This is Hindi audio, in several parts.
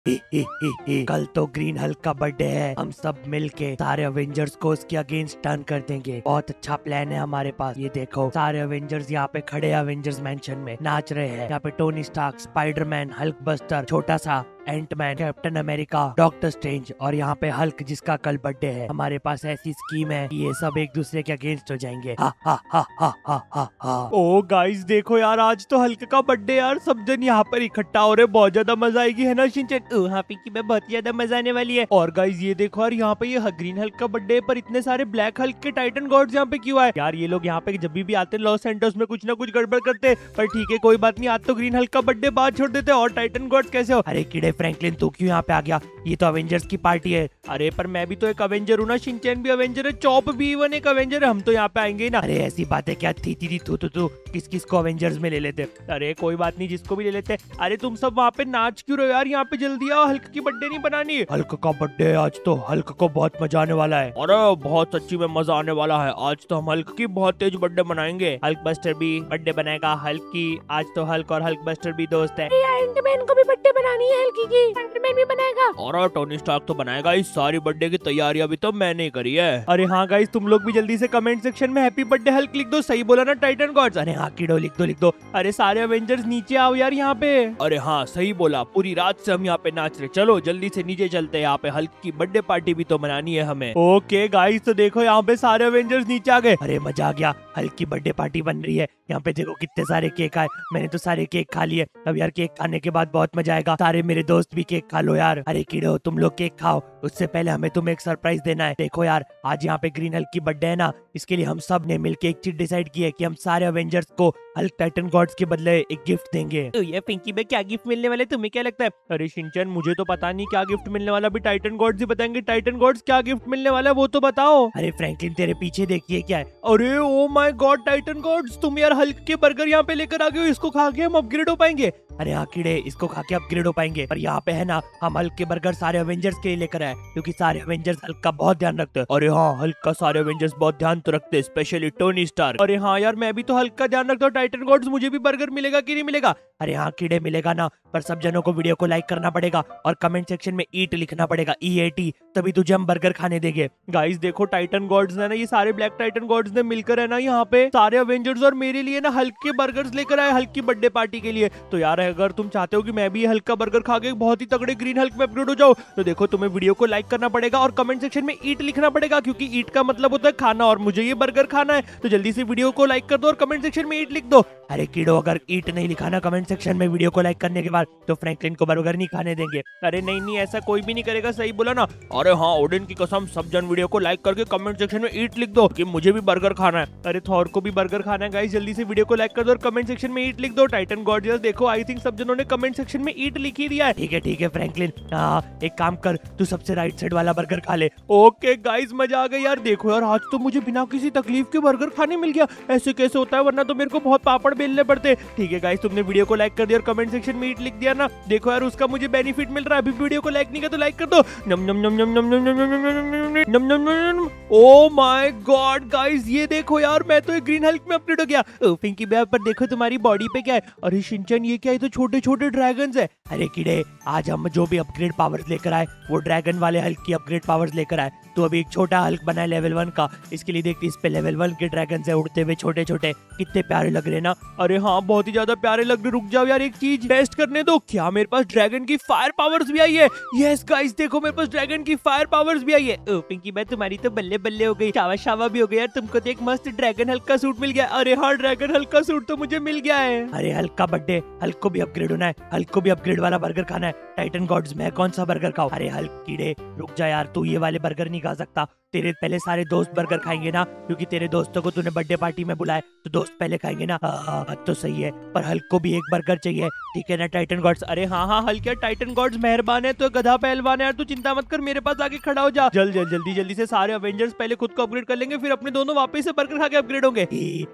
कल तो ग्रीन हल्क का बर्थडे है। हम सब मिलके सारे अवेंजर्स को उसके अगेंस्ट टर्न कर देंगे। बहुत अच्छा प्लान है हमारे पास। ये देखो सारे अवेंजर्स यहाँ पे खड़े अवेंजर्स मैंशन में नाच रहे हैं। यहाँ पे Tony Stark, Spiderman, Hulk Buster, छोटा सा Antman, Captain America, Doctor Strange और यहाँ पे हल्क जिसका कल बर्थडे है। हमारे पास ऐसी स्कीम है कि ये सब एक दूसरे के अगेंस्ट हो जाएंगे। हा हा हा हा हा हा हा। ओ गाइस देखो यार, आज तो हल्क का बर्थडे यार, सब जन यहाँ पर इकट्ठा हो रहे, बहुत ज्यादा मजा आएगी है ना शिनचैन? हाँ पिंकी में बहुत ज्यादा मजा आने वाली है। और गाइस ये देखो यार, यहाँ पे ये ग्रीन हल्क का बर्थडे है पर इतने सारे ब्लैक हल्क के टाइटन गॉड्स यहाँ पे क्यों आए यार? ये लोग यहाँ पे जब भी आते हैं लॉस एंटोस में कुछ ना कुछ गड़बड़ करते हैं, पर ठीक है कोई बात नहीं, आज तो ग्रीन हल्क का बर्थडे बाद छोड़ देते हैं। और टाइटन गॉड्स कैसे हो? अरे कीड़े फ्रैंकलिन तू क्यों यहाँ पे आ गया? ये तो अवेंजर्स की पार्टी है। अरे पर मैं भी तो एक अवेंजर हूँ ना, शिनचैन भी अवेंजर है, चॉप भी इवन एक अवेंजर है, हम तो यहाँ पे आएंगे ना। अरे ऐसी बातें क्या थी तू किस किस को अवेंजर्स में ले लेते? अरे कोई बात नहीं, जिसको भी ले लेते। अरे तुम सब वहाँ पे नाच क्यों रहे हो यार? यहाँ पे जल्दी आओ, हल्क की बर्थडे नहीं बनानी है। हल्क का बर्थडे है आज, तो हल्क को बहुत मजा आने वाला है। अरे बहुत सच्ची में मजा आने वाला है। आज तो हम हल्क की बहुत तेज बर्थडे बनाएंगे। हल्क बस्टर भी बर्थडे बनाएगा हल्क की। आज तो हल्क और हल्क बस्टर भी दोस्त है। एंटमैन को भी बर्थडे बनानी है हल्की की, एंटमैन भी बनाएगा। और टोनी स्टार्क तो बनाएगा। इस सारी बर्थडे की तैयारी अभी तो मैंने करी है। अरे हाँ गाइस, तुम लोग भी जल्दी से कमेंट सेक्शन में हैप्पी बर्थडे हल्क लिख दो। सही बोला ना टाइटन गॉड्स? अरे हाँ कीड़ो लिख दो। अरे सारे अवेंजर्स नीचे आओ यार यहाँ पे। अरे हाँ सही बोला, पूरी रात से हम यहाँ पे नाच रहे। चलो जल्दी से नीचे चलते हैं, यहाँ पे हल्क की बर्थडे पार्टी भी तो मनानी है हमें। ओके गाइस, तो देखो यहाँ पे सारे अवेंजर्स नीचे आ गए। अरे मजा आ गया, हल्क की बर्थडे पार्टी बन रही है। यहाँ पे देखो कितने सारे केक आए। मैंने तो सारे केक खा लिए। अब यार केक खाने के बाद बहुत मजा आएगा। सारे मेरे दोस्त भी केक खा लो यार। अरे कीड़ो तुम लोग केक खाओ, उससे पहले हमें तुम्हें एक सरप्राइज देना है। देखो यार, आज यहाँ पे ग्रीन हल्क की बर्थडे है ना, इसके लिए हम सब ने मिलकर एक चीज डिसाइड की है कि हम सारे अवेंजर्स को हल्क टाइटन गॉड्स के बदले एक गिफ्ट देंगे। तो ये पिंकी में क्या गिफ्ट मिलने वाले, तुम्हें क्या लगता है? अरे शिनचैन मुझे तो पता नहीं क्या गिफ्ट मिलने वाला, भी टाइटन गॉड्स ही बताएंगे। टाइटन गॉड्स क्या गिफ्ट मिलने वाला है वो तो बताओ। अरे फ्रैंकलिन तेरे पीछे देखिए क्या है। अरे oh my god Titan gods, तुम यार हल्क के बर्गर यहाँ पे लेकर आ गए हो। इसको खा के हम अपग्रेड हो पाएंगे। अरे हाँ कीड़े, इसको खा के अपग्रेड हो पाएंगे। पर यहाँ पे है ना, हम हल्क के बर्गर सारे अवेंजर्स के लिए लेकर आए, क्योंकि सारे अवेंजर्स हल्क का बहुत ध्यान रखते हैं। अरे हाँ, हल्क का सारे अवेंजर्स बहुत ध्यान तो रखते हैं, स्पेशली टोनी स्टार्क। अरे हाँ यार, मैं भी तो हल्क का ध्यान रखता हूँ। टाइटन गॉड्स मुझे भी बर्गर मिलेगा कि नहीं मिलेगा? अरे हाँ कीड़े मिलेगा ना, पर सब जनों को वीडियो को लाइक करना पड़ेगा और कमेंट सेक्शन में ईट लिखना पड़ेगा, EAT, तभी तुझे हम बर्गर खाने देंगे। गाइस देखो, टाइटन गॉड्स ने ना, ये सारे ब्लैक टाइटन गॉड्स ने मिलकर है ना यहाँ पे सारे अवेंजर्स और मेरे लिए ना हल्क के बर्गर्स लेकर आए, हल्क की बर्थडे पार्टी के लिए। तो यार अगर तुम चाहते हो कि मैं भी हल्क का बर्गर खा के बहुत ही तगड़े ग्रीन हल्क में अपग्रेड हो जाओ, तो देखो तुम्हें वीडियो को लाइक करना पड़ेगा और कमेंट सेक्शन में ईट लिखना पड़ेगा, क्योंकि ईट का मतलब होता है खाना, और मुझे ये बर्गर खाना है। तो जल्दी से वीडियो को लाइक कर दो और कमेंट सेक्शन में ईट लिख दो। अरे कीड़ो, अगर ईट नहीं लिखा ना कमेंट सेक्शन में वीडियो को लाइक करने के बाद, तो फ्रैंकलिन को बर्गर नहीं खाने देंगे। अरे नहीं, ऐसा कोई भी नहीं करेगा, सही बोला ना? अरे हाँ, ओडिन की कसम, सब जन वीडियो को लाइक करके कमेंट सेक्शन में ईट लिख दो कि मुझे भी बर्गर खाना है। अरे थॉर को भी बर्गर खाना है। गाइस जल्दी से वीडियो को लाइक कर दो और कमेंट सेक्शन में ईट लिख दो। टाइटन गॉड्स देखो, आई थिंक सब जनों ने कमेंट सेक्शन में ईट लिख ही दिया है। ठीक है फ्रैंकलिन, एक काम कर, तू सबसे राइट साइड वाला बर्गर खा ले। ओके गाइस, मजा आ गया यार। देखो यार, आज तो मुझे बिना किसी तकलीफ के बर्गर खाने मिल गया। ऐसे कैसे होता है, वरना तो मेरे को बहुत पापड़ बेलने पड़ते। ठीक है गाइस, तुमने वीडियो को लाइक कर दिया और कमेंट सेक्शन में ईट लिख दिया ना, देखो यार उसका मुझे बेनिफिट मिल रहा है। अभी वीडियो को लाइक नहीं किया तो लाइक कर दो। नम नम नम नम नम नम नम नम नम नम नम। ओ माय गॉड गाइस, ये देखो यार, मैं तो एक ग्रीन हल्क में अपग्रेड हो गया। पिंकी बेयर, पर देखो तुम्हारी बॉडी पे क्या है? अरे शिनचैन, ये क्या है? तो छोटे छोटे ड्रैगन्स है। अरे कीड़े, आज हम जो भी अपग्रेड पावर्स लेकर आए वो ड्रैगन वाले हल्क की अपग्रेड पावर्स लेकर आए। तो अभी एक छोटा हल्क बना है लेवल 1 का, इसके लिए देखते इस पे लेवल 1 के ड्रैगन से उड़ते हुए छोटे छोटे, कितने प्यारे लग रहे ना। अरे हाँ, बहुत ही ज्यादा प्यारे लग रहे। रुक जाओ यार, एक चीज टेस्ट करने दो। क्या मेरे पास ड्रैगन की फायर पावर्स भी आई है? यस गाइस, देखो मेरे पास ड्रैगन की फायर पावर्स भी आई है। पिंकी भाई, तुम्हारी तो बल्ले बल्ले हो गई, शावा शावा भी हो गया यार। तुमको तो एक मस्त ड्रैगन हल्क का सूट मिल गया। अरे हाँ, ड्रैगन हल्क का सूट तो मुझे मिल गया है। अरे हल्क का बर्थडे, हल्क को भी अपग्रेड होना है, हल्क को भी अपग्रेड वाला बर्गर खाना है। टाइटन गॉड्स, मैं कौन सा बर्गर खाऊं? अरे हल्क कीड़े रुक जा यार, तू ये वाले बर्गर नहीं खा सकता। तेरे पहले सारे दोस्त बर्गर खाएंगे ना, क्योंकि तेरे दोस्तों को तूने बर्थडे पार्टी में बुलाया, तो दोस्त पहले खाएंगे ना। तो सही है, पर हल्क को भी एक बर्गर चाहिए, ठीक है ना टाइटन गॉड्स? अरे हाँ, हल्क यार, टाइटन गॉड्स मेहरबान है, तो गधा पहलवान है यार, तू चिंता मत कर, मेरे पास आके खड़ा हो जा। जल्दी से सारे अवेंजर्स पहले खुद को अपग्रेड कर लेंगे, फिर अपने दोनों वापस से बर्गर खा के अपग्रेड होंगे।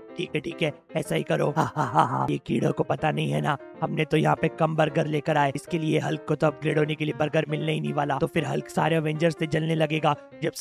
ठीक है, ऐसा ही करो। ये कीड़ों को पता नहीं है ना, हमने तो यहाँ पे कम बर्गर लेकर आए, इसके लिए हल्क को तो अपग्रेड होने के लिए बर्गर मिलने ही नहीं वाला। तो फिर हल्क सारे अवेंजर्स से जलने लगेगा। जब सारे अवेंजर्स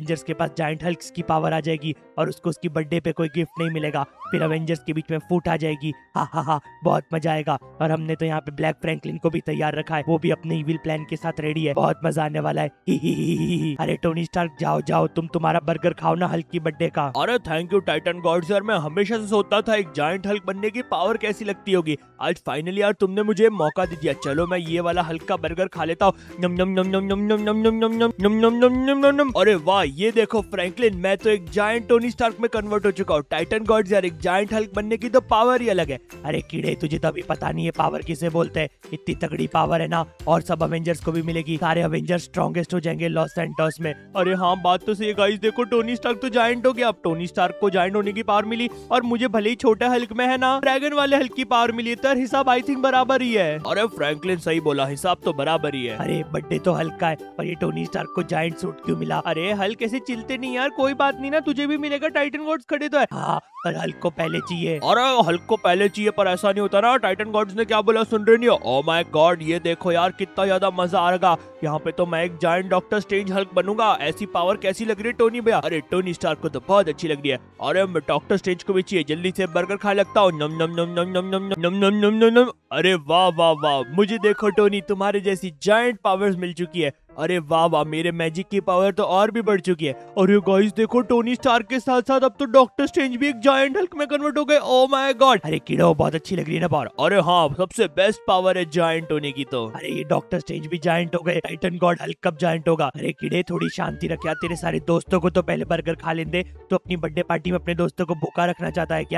अवेंजर्स के पास जायंट हल्क्स की पावर आ जाएगी और उसको उसकी बर्थडे पे कोई गिफ्ट नहीं मिलेगा। फिर अवेंजर्स के बीच में फूट आ जाएगी। हा हा हा, बहुत मजा आएगा। और हमने तो यहाँ पे ब्लैक फ्रैंकलिन को भी तैयार रखा है, वो भी अपने इविल प्लान के साथ रेडी है। बहुत मजा आने वाला है। ही ही ही ही ही। अरे टोनी स्टार्क जाओ जाओ, तुम तुम्हारा बर्गर खाओ ना हल्क की बर्थडे का। अरे थैंक यू टाइटन गॉड्स यार, मैं हमेशा से सोचता था एक जायंट हल्क बनने की पावर कैसी लगती होगी। आज फाइनली यार तुमने मुझे मौका दे दिया। चलो मैं ये वाला हल्क का बर्गर खा लेता हूँ। नम नम नम नम नम नम नम नम नम नम नम नम नम नम नम नम। अरे वाह, ये देखो फ्रैंकलिन, मैं तो एक जायंट टोनी स्टार्क में कन्वर्ट हो चुका हूँ। टाइटन गॉड्स यार, एक जायंट हल्क बनने की तो पावर ही अलग है। अरे कीड़े, तुझे तो अभी पता नहीं है पावर किसे बोलते हैं। इतनी तगड़ी पावर है ना, और सब अवेंजर्स को भी मिलेगी। सारे अवेंजर्स स्ट्रॉन्गेस्ट हो जाएंगे लॉस सैंटोस में। अरे हाँ, बात तो सही है गाइस। देखो टोनी स्टार्क तो जायंट हो गया, अब टोनी स्टार्क को जायंट होने की पावर मिली और मुझे भले ही छोटा हल्क में है ना ड्रैगन वाले हल्क की पावर मिली है, तो हिसाब आई थिंक बराबर ही है। अरे फ्रैंकलिन सही बोला, हिसाब तो बराबर ही है। अरे बर्थडे तो हल्क का है, पर ये टोनी स्टार्क को जायंट सूट क्यों मिला? अरे हल्क ऐसे चिलते नहीं यार, कोई बात नहीं ना, तुझे भी मिलेगा। टाइटन गॉड्स खड़े तो है। हाँ, पर हल्क को पहले चाहिए। अरे हल्क को पहले चाहिए, पर ऐसा नहीं होता ना। टाइटन गॉड्स ने क्या बोला सुन रहे नहीं हो? ओह माय गॉड, ये देखो यार कितना ज्यादा मजा आ रहा। यहाँ पे तो मैं एक जायंट डॉक्टर स्ट्रेंज हल्क बनूंगा। ऐसी पावर कैसी लग रही है टोनी भैया? अरे टोनी स्टार्क को तो बहुत अच्छी लग रही है। अरे मैं डॉक्टर स्ट्रेंज को भी चाहिए, जल्दी से बर्गर खा लगता हूँ। नम नम नम नम नम नम नम नम नम नम नम। अरे वाह वाह वाह, मुझे देखो टोनी, तुम्हारे जैसी जायंट पावर्स मिल चुकी है। अरे वाह वाह, मेरे मैजिक की पावर तो और भी बढ़ चुकी है। और ये गाइस देखो, टोनी स्टार्क के साथ साथ अब तो डॉक्टर स्ट्रेंज भी एक जायंट हल्क में कन्वर्ट हो गए। Oh my god. अरे कीड़ो, बहुत अच्छी लग रही है ना पावर? अरे हाँ, सबसे बेस्ट पावर है जायंट होने की तो। अरे ये डॉक्टर स्ट्रेंज भी जायंट हो गए, टाइटन गॉड हल्क कब जायंट होगा? अरे कीड़े, थोड़ी शांति रख यार। तेरे सारे दोस्तों को तो पहले बर्गर खा लेने दे। तो अपनी बर्थडे पार्टी में अपने दोस्तों को भूखा रखना चाहता है क्या?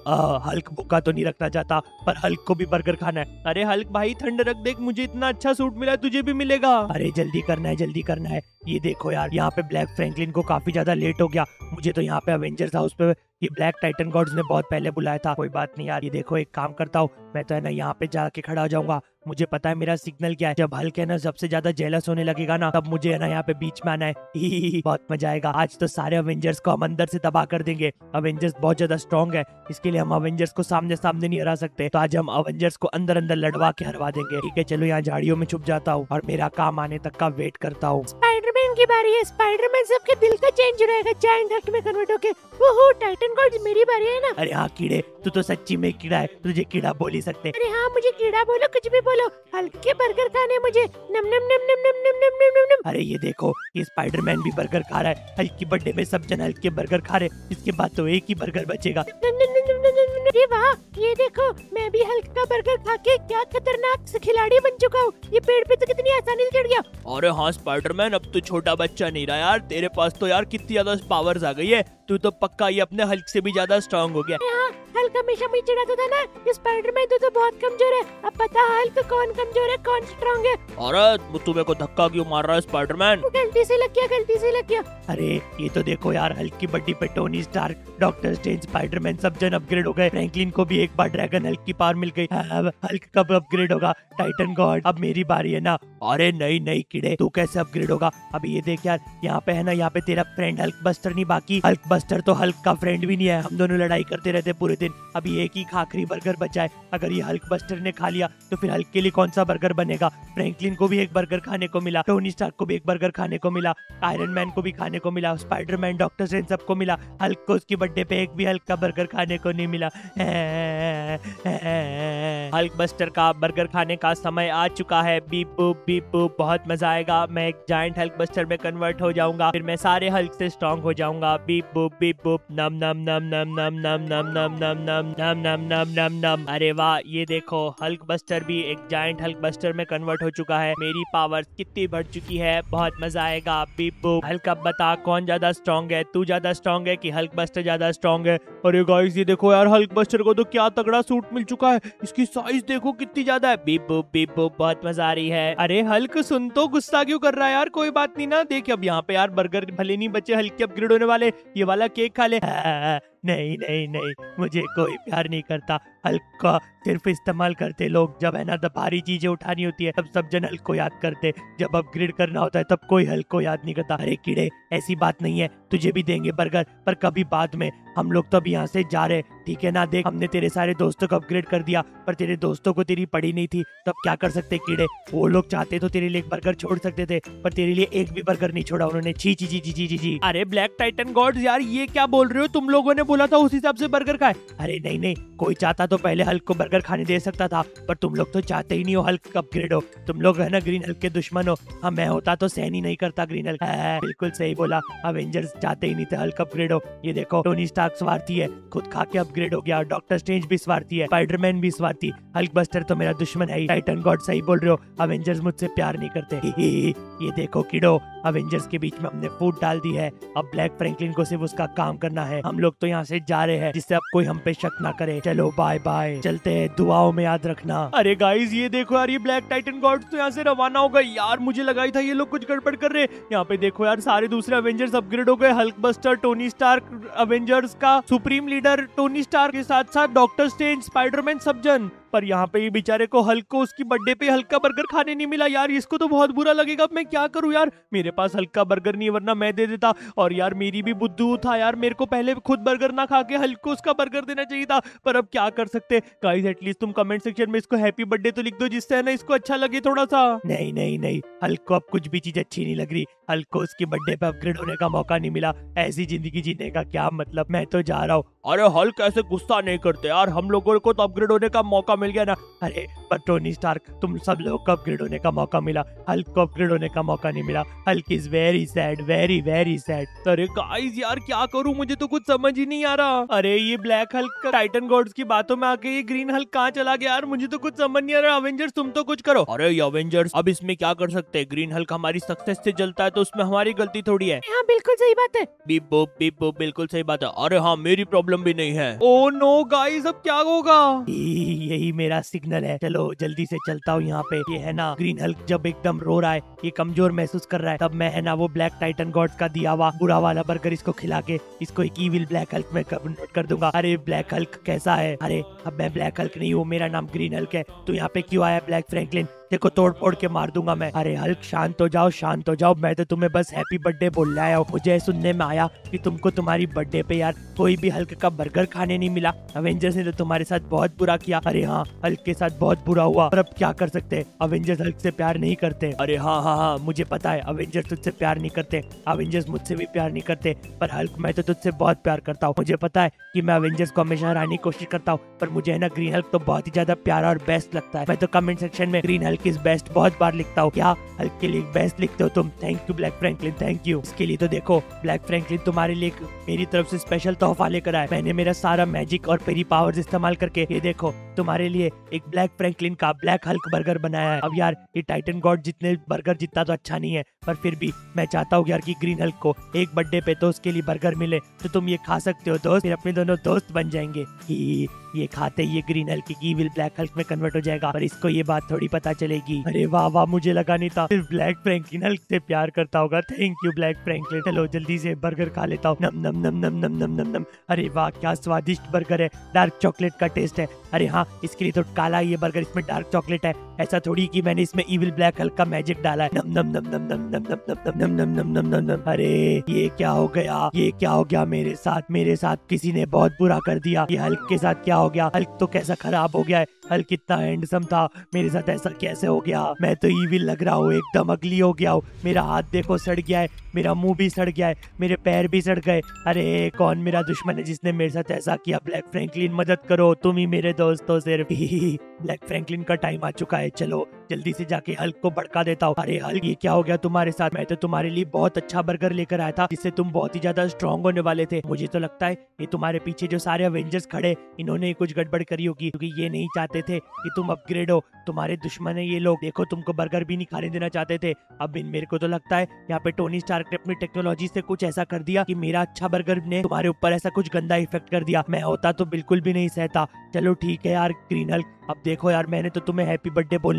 हल्क भूखा तो नहीं रखना चाहता, पर हल्क को भी बर्गर खाना है। अरे हल्क भाई ठंड रख, देख मुझे इतना अच्छा सूट मिला है, तुझे भी मिलेगा। अरे जल्दी करना है, जल्दी करना है। ये देखो यार, यहाँ पे ब्लैक फ्रैंकलिन को काफी ज्यादा लेट हो गया। मुझे तो यहाँ पे अवेंजर्स हाउस पे ये ब्लैक टाइटन गॉड्स ने बहुत पहले बुलाया था। कोई बात नहीं यार, ये देखो एक काम करता हूँ मैं, तो है ना यहाँ पे जाके खड़ा हो जाऊंगा। मुझे पता है मेरा सिग्नल क्या है। जब हल्क है ना सबसे ज्यादा जेलस होने लगेगा ना, तब मुझे है ना यहाँ पे बीच में आना है। ही बहुत मजा आएगा। आज तो सारे अवेंजर्स को हम अंदर से तबाह कर देंगे। अवेंजर्स बहुत ज्यादा स्ट्रॉन्ग है, इसके लिए हम अवेंजर्स को सामने सामने नहीं हरा सकते। तो आज हम अवेंजर्स को अंदर अंदर लड़वा के हरवा देंगे। ठीक है, चलो यहाँ झाड़ियों में छुप जाता हूँ और मेरा काम आने तक का वेट करता हूँ। स्पाइडरमैन की बारी है। स्पाइडरमैन सबके दिल का चेंज रहेगा जायंट हल्क में कन्वर्ट होके। ओहो, टाइटन गॉड्स मेरी बारी है ना? अरे हाँ कीड़े, तू तो सच्ची में कीड़ा है, तुझे कीड़ा बोल ही सकते। अरे हाँ, मुझे कीड़ा बोलो, कुछ भी बोलो, हल्क के बर्गर खाने मुझे। नम नम नम नम नम नम नम नम नम। अरे ये देखो, ये स्पाइडरमैन भी बर्गर खा रहा है। हल्क की बर्थडे में सब जन हल्क के बर्गर खा रहे, इसके बाद तो एक ही बर्गर बचेगा। अरे वाह, ये देखो, मैं भी हल्क का बर्गर खा के क्या खतरनाक से खिलाड़ी बन चुका हूँ। ये पेड़ पे तो कितनी आसानी से चढ़ गया। अरे हाँ स्पाइडरमैन, अब तो छोटा बच्चा नहीं रहा यार, तेरे पास तो यार कितनी ज्यादा पावर्स आ गई है। तू तो पक्का ये अपने हल्क से भी ज्यादा स्ट्रांग हो गया। हाँ, हल्क हमेशा मुझे चिढ़ाता था ना, स्पाइडरमैन तो बहुत कमजोर है। अब पता हल्क कौन कमजोर है कौन स्ट्रांग है। अरे तू मेरे को धक्का क्यों मार रहा है स्पाइडरमैन? गलती से लग गया, गलती से लग गया। अरे ये तो देखो यार, हल्क की बर्थडे पे Tony Stark, Doctor Strange, Spiderman सब जन अपग्रेड हो गए। फ्रैंकलिन को भी एक बार ड्रैगन हल्क की पावर मिल गई। अब हल्क कब अपग्रेड होगा? टाइटन गॉड, अब मेरी बारी है ना? अरे नहीं नहीं कीड़े, तू कैसे अपग्रेड होगा? अभी ये देख यार, यहाँ पे है ना, यहाँ पे तेरा फ्रेंड हल्क बस्टर नहीं, बाकी हल्क बस्टर तो हल्क का फ्रेंड भी नहीं है। हम दोनों लड़ाई करते रहते पूरे दिन। अभी एक ही आखिरी बर्गर बचा है। अगर ये हल्क बस्टर ने खा लिया तो फिर हल्क के लिए कौन सा बर्गर बनेगा? फ्रैंकलिन को भी एक बर्गर खाने को मिला, टोनी स्टार्क को भी एक बर्गर खाने को मिला, आयरन मैन को भी खाने को मिला, स्पाइडरमैन, डॉक्टर स्ट्रेंज सबको मिला। हल्क को उसकी बर्थडे पे एक भी हल्क का बर्गर खाने को नहीं मिला। हल्क बस्टर का बर्गर खाने का समय आ चुका है। बीप बूप बीप बूप, बहुत मजा आएगा। मैं एक जायंट हल्क बस्टर में कन्वर्ट हो जाऊंगा, फिर मैं सारे हल्क से स्ट्रॉन्ग हो जाऊंगा। बीप बूप नम नम नम नम नम नम नम नम नम नम नम नम नम नम नम। अरे वाह, ये देखो हल्क बस्टर भी एक जायंट हल्क बस्टर में कन्वर्ट हो चुका है। मेरी पावर कितनी बढ़ चुकी है, बहुत मजा आएगा। Beep boop. हल्क अब बता कौन ज्यादा स्ट्रॉन्ग है? तू ज्यादा स्ट्रॉन्ग है कि हल्क बस्टर ज्यादा स्ट्रॉन्ग है? अरे गाइस ये देखो यार, हल्क बस्टर को तो क्या तगड़ा सूट मिल चुका है। इसकी साइज देखो कितनी ज्यादा है। बीप बूप, बहुत मजा आ रही है। अरे हल्क सुन, तो गुस्सा क्यों कर रहा है यार? कोई बात नहीं ना, देख अब यहाँ पे यार बर्गर भले नहीं बचे, हल्क के अपग्रेड होने वाले। ये वाला केक खा ले। नहीं नहीं नहीं, मुझे कोई प्यार नहीं करता। हल्क का सिर्फ इस्तेमाल करते लोग, जब है ना तो भारी चीजें उठानी होती है तब सब जन हल्क को याद करते, जब अपग्रेड करना होता है तब कोई हल्क को याद नहीं करता। अरे कीड़े, ऐसी बात नहीं है, तुझे भी देंगे बर्गर, पर कभी बाद में। हम लोग तो अब यहाँ से जा रहे, ठीक है ना। देख, हमने तेरे सारे दोस्तों को अपग्रेड कर दिया, पर तेरे दोस्तों को तेरी पड़ी नहीं थी, तब क्या कर सकते कीड़े। वो लोग चाहते तो तेरे लिए एक बर्गर छोड़ सकते थे, पर तेरे लिए एक भी बर्गर नहीं छोड़ा उन्होंने। छी छी छी छी छी छी छी। अरे ब्लैक टाइटन गॉड्स यार, ये क्या बोल रहे हो? तुम लोगों ने बोला था उस हिसाब से बर्गर खाए। अरे नहीं नहीं, कोई चाहता तो पहले हल्क को बर्गर खाने दे सकता था, पर तुम लोग तो चाहते ही नहीं हो हल्क अपग्रेड हो। तुम लोग है ना ग्रीन हल्क के दुश्मन हो। हाँ, मैं होता तो सहन ही नहीं करता ग्रीन हल्क। बिल्कुल सही बोला, अवेंजर्स चाहते ही नहीं थे हल्क अपग्रेड हो। ये देखो, टोनी स्टार्क स्वार्थी है, खुद खा के अपग्रेड हो गया। डॉक्टर स्ट्रेंज भी स्वार्थी है, स्पाइडरमैन भी स्वार्थी। हल्क बस्टर तो मेरा दुश्मन है ही। टाइटन गॉड सही बोल रहे हो, अवेंजर्स मुझसे प्यार नहीं करते। ये देखो किडो, अवेंजर्स के बीच में हमने फूट डाल दी है। अब ब्लैक फ्रैंकलिन को सिर्फ उसका काम करना है। हम लोग तो यहाँ से जा रहे हैं, जिससे अब कोई हम पे शक ना करे। चलो बाय बाय, चलते हैं, दुआओं में याद रखना। अरे गाइस, ये देखो यार, ये ब्लैक टाइटन गॉड्स तो यहाँ से रवाना हो गए यार। मुझे लगा ही था ये लोग कुछ गड़बड़ कर रहे। यहाँ पे देखो यार, सारे दूसरे अवेंजर्स अपग्रेड हो गए। Hulk Buster, Tony Stark, Avengers का सुप्रीम लीडर टोनी स्टार्क के साथ साथ डॉक्टर स्ट्रेंज, स्पाइडरमैन, सब जन। पर यहाँ पे ये बेचारे को हल्क को उसकी बर्थडे पे हल्क का बर्गर खाने नहीं मिला यार। इसको तो बहुत बुरा लगेगा। अब मैं क्या करूँ यार, मेरे पास हल्क का बर्गर नहीं है, वरना मैं दे देता। और यार मेरी भी बुद्धू था यार, मेरे को पहले खुद बर्गर ना खा के हल्क को उसका बर्गर देना चाहिए था। पर अब क्या कर सकते। गाइस, एटलीस्ट तुम कमेंट सेक्शन में इसको हैप्पी बर्थडे तो लिख दो, जिससे है ना इसको अच्छा लगे थोड़ा सा। नहीं नहीं नहीं, हल्क को अब कुछ भी चीज अच्छी नहीं लग रही। हल्क को उसकी बर्थडे पे अपग्रेड होने का मौका नहीं मिला। ऐसी जिंदगी जीने का क्या मतलब। मैं तो जा रहा हूँ। अरे हल्क ऐसे गुस्सा नहीं करते यार, हम लोगों को तो अपग्रेड होने का मौका मिल गया ना। अरे पर टोनी स्टार्क, तुम सब लोगों को अपग्रेड होने का मौका मिला, हल्क को अपग्रेड होने का मौका नहीं मिला। Hulk is very sad, very very sad. अरे गाइस यार, क्या करूं, मुझे तो कुछ समझ ही नहीं आ रहा। अरे ये ब्लैक हल्क टाइटन गॉड्स की बातों में आके ये ग्रीन हल्क कहाँ चला गया यार, मुझे तो कुछ समझ नहीं आ रहा। अवेंजर्स तुम तो कुछ करो। अरे ये अवेंजर्स अब इसमें क्या कर सकते हैं। ग्रीन हल्क हमारी सक्सेस से जलता है तो उसमें हमारी गलती थोड़ी है। हाँ बिल्कुल सही बात है। बीप बोप बिल्कुल सही बात है। अरे हाँ, मेरी प्रॉब्लम भी नहीं है। ओ नो गाइस, अब क्या होगा। यही मेरा सिग्नल है। चलो जल्दी से चलता हूँ यहाँ पे। ये है ना ग्रीन हल्क जब एकदम रो रहा है, ये कमजोर महसूस कर रहा है, तब मैं है ना वो ब्लैक टाइटन गॉड्स का दिया हुआ बुरा वाला बर्गर इसको खिला के इसको एक ईविल ब्लैक हल्क में कन्वर्ट कर दूंगा। अरे ब्लैक हल्क कैसा है। अरे अब मैं ब्लैक हल्क नहीं हूँ, मेरा नाम ग्रीन हल्क है। तो यहाँ पे क्यों आया ब्लैक फ्रैंकलिन? देखो तोड़ फोड़ के मार दूंगा मैं। अरे हल्क शांत हो जाओ, शांत हो जाओ। मैं तो तुम्हें बस हैप्पी बर्थडे बोलने आया हूँ। मुझे सुनने में आया कि तुमको तुम्हारी बर्थडे पे यार कोई भी हल्क का बर्गर खाने नहीं मिला। अवेंजर्स ने तो तुम्हारे साथ बहुत बुरा किया। अरे हाँ, हल्क के साथ बहुत बुरा हुआ, पर अब क्या कर सकते हैं। अवेंजर्स हल्क से प्यार नहीं करते। अरे हाँ हाँ हाँ, मुझे पता है अवेंजर्स तुझसे प्यार नहीं करते, अवेंजर्स मुझसे भी प्यार नहीं करते, पर हल्क मैं तो तुझसे बहुत प्यार करता हूँ। मुझे पता है कि मैं अवेंजर्स को हमेशा हराने की कोशिश करता हूँ, पर मुझे है ना ग्रीन हल्क तो बहुत ही ज्यादा प्यारा और बेस्ट लगता है। मैं तो कमेंट सेक्शन में ग्रीन हल्क इज बेस्ट बहुत बार लिखता हूँ। क्या हल्क के लिए बेस्ट लिखते हो तुम? Thank you black Franklin, thank you. इसके लिए तो देखो ब्लैक फ्रैंकलिन तुम्हारे लिए मेरी तरफ से स्पेशल तोहफा लेकर आया। मैंने मेरा सारा मैजिक और पेरी पावर्स इस्तेमाल करके ये देखो तुम्हारे लिए एक ब्लैक फ्रैंकलिन का ब्लैक हल्क बर्गर बनाया है। अब यार ये टाइटन गॉड जितने बर्गर जितना तो अच्छा नहीं है, पर फिर भी मैं चाहता हूँ यार कि ग्रीन हल्क को एक बर्थडे पे तो उसके लिए बर्गर मिले, तो तुम ये खा सकते हो दोस्त। फिर अपने दोनों दोस्त बन जाएंगे। ये खाते ये ग्रीन हल्क की ईविल ब्लैक हल्क में कन्वर्ट हो जाएगा, पर इसको ये बात थोड़ी पता चलेगी। अरे वाह वाह, मुझे लगा नहीं था सिर्फ ब्लैक फ्रैंकलिन हल्क से प्यार करता होगा। Thank you black Franklin. चलो जल्दी से बर्गर खा लेता हूँ। नम नम नम नम नम नम नम नम। अरे वाह, क्या स्वादिष्ट बर्गर है, डार्क चॉकलेट का टेस्ट है। अरे हाँ, इसके लिए तो काला ये बर्गर, इसमें डार्क चॉकलेट है। ऐसा थोड़ी कि मैंने इसमें ईविल ब्लैक हल्क का मैजिक डाला है। नम नम नम नम नम नम नम नम नम नम नम नम नम। अरे ये क्या हो गया, ये क्या हो गया मेरे साथ? मेरे साथ किसी ने बहुत बुरा कर दिया। ये हल्क के साथ क्या हो गया? हल्क तो कैसा खराब हो गया है। हल्क कितना हैंडसम था, मेरे साथ ऐसा कैसे हो गया? मैं तो ईविल लग रहा हूँ, एकदम अगली हो गया हूँ। मेरा हाथ देखो सड़ गया है, मेरा मुंह भी सड़ गया है, मेरे पैर भी सड़ गए। अरे कौन मेरा दुश्मन है जिसने मेरे साथ ऐसा किया? ब्लैक फ्रैंकलिन मदद करो, तुम ही मेरे दोस्त हो सिर्फ। ब्लैक फ्रैंकलिन का टाइम आ चुका है। चलो जल्दी से जाके हल्क को भड़का देता हूँ। अरे हल्क, ये क्या हो गया तुम्हारे साथ? मैं तो तुम्हारे लिए बहुत अच्छा बर्गर लेकर आया था, जिससे तुम बहुत ही ज्यादा स्ट्रॉन्ग होने वाले थे। मुझे तो लगता है ये तुम्हारे पीछे जो सारे अवेंजर्स खड़े, इन्होंने कुछ गड़बड़ करी होगी, क्योंकि ये नहीं चाहते थे कि तुम अपग्रेड हो। तुम्हारे दुश्मन है ये लोग। देखो तुमको बर्गर भी नहीं खाने देना चाहते थे। अब मेरे को तो लगता है यहाँ पे टोनी स्टार्क ने अपनी टेक्नोलॉजी से कुछ ऐसा कर दिया कि मेरा अच्छा बर्गर ने तुम्हारे ऊपर ऐसा कुछ गंदा इफेक्ट कर दिया। मैं होता तो बिल्कुल भी नहीं सहता। चलो ठीक है यार ग्रीन हल्क, अब देखो यार, मैंने तो तुम्हें हैप्पी बर्थडे बोलने की पूरी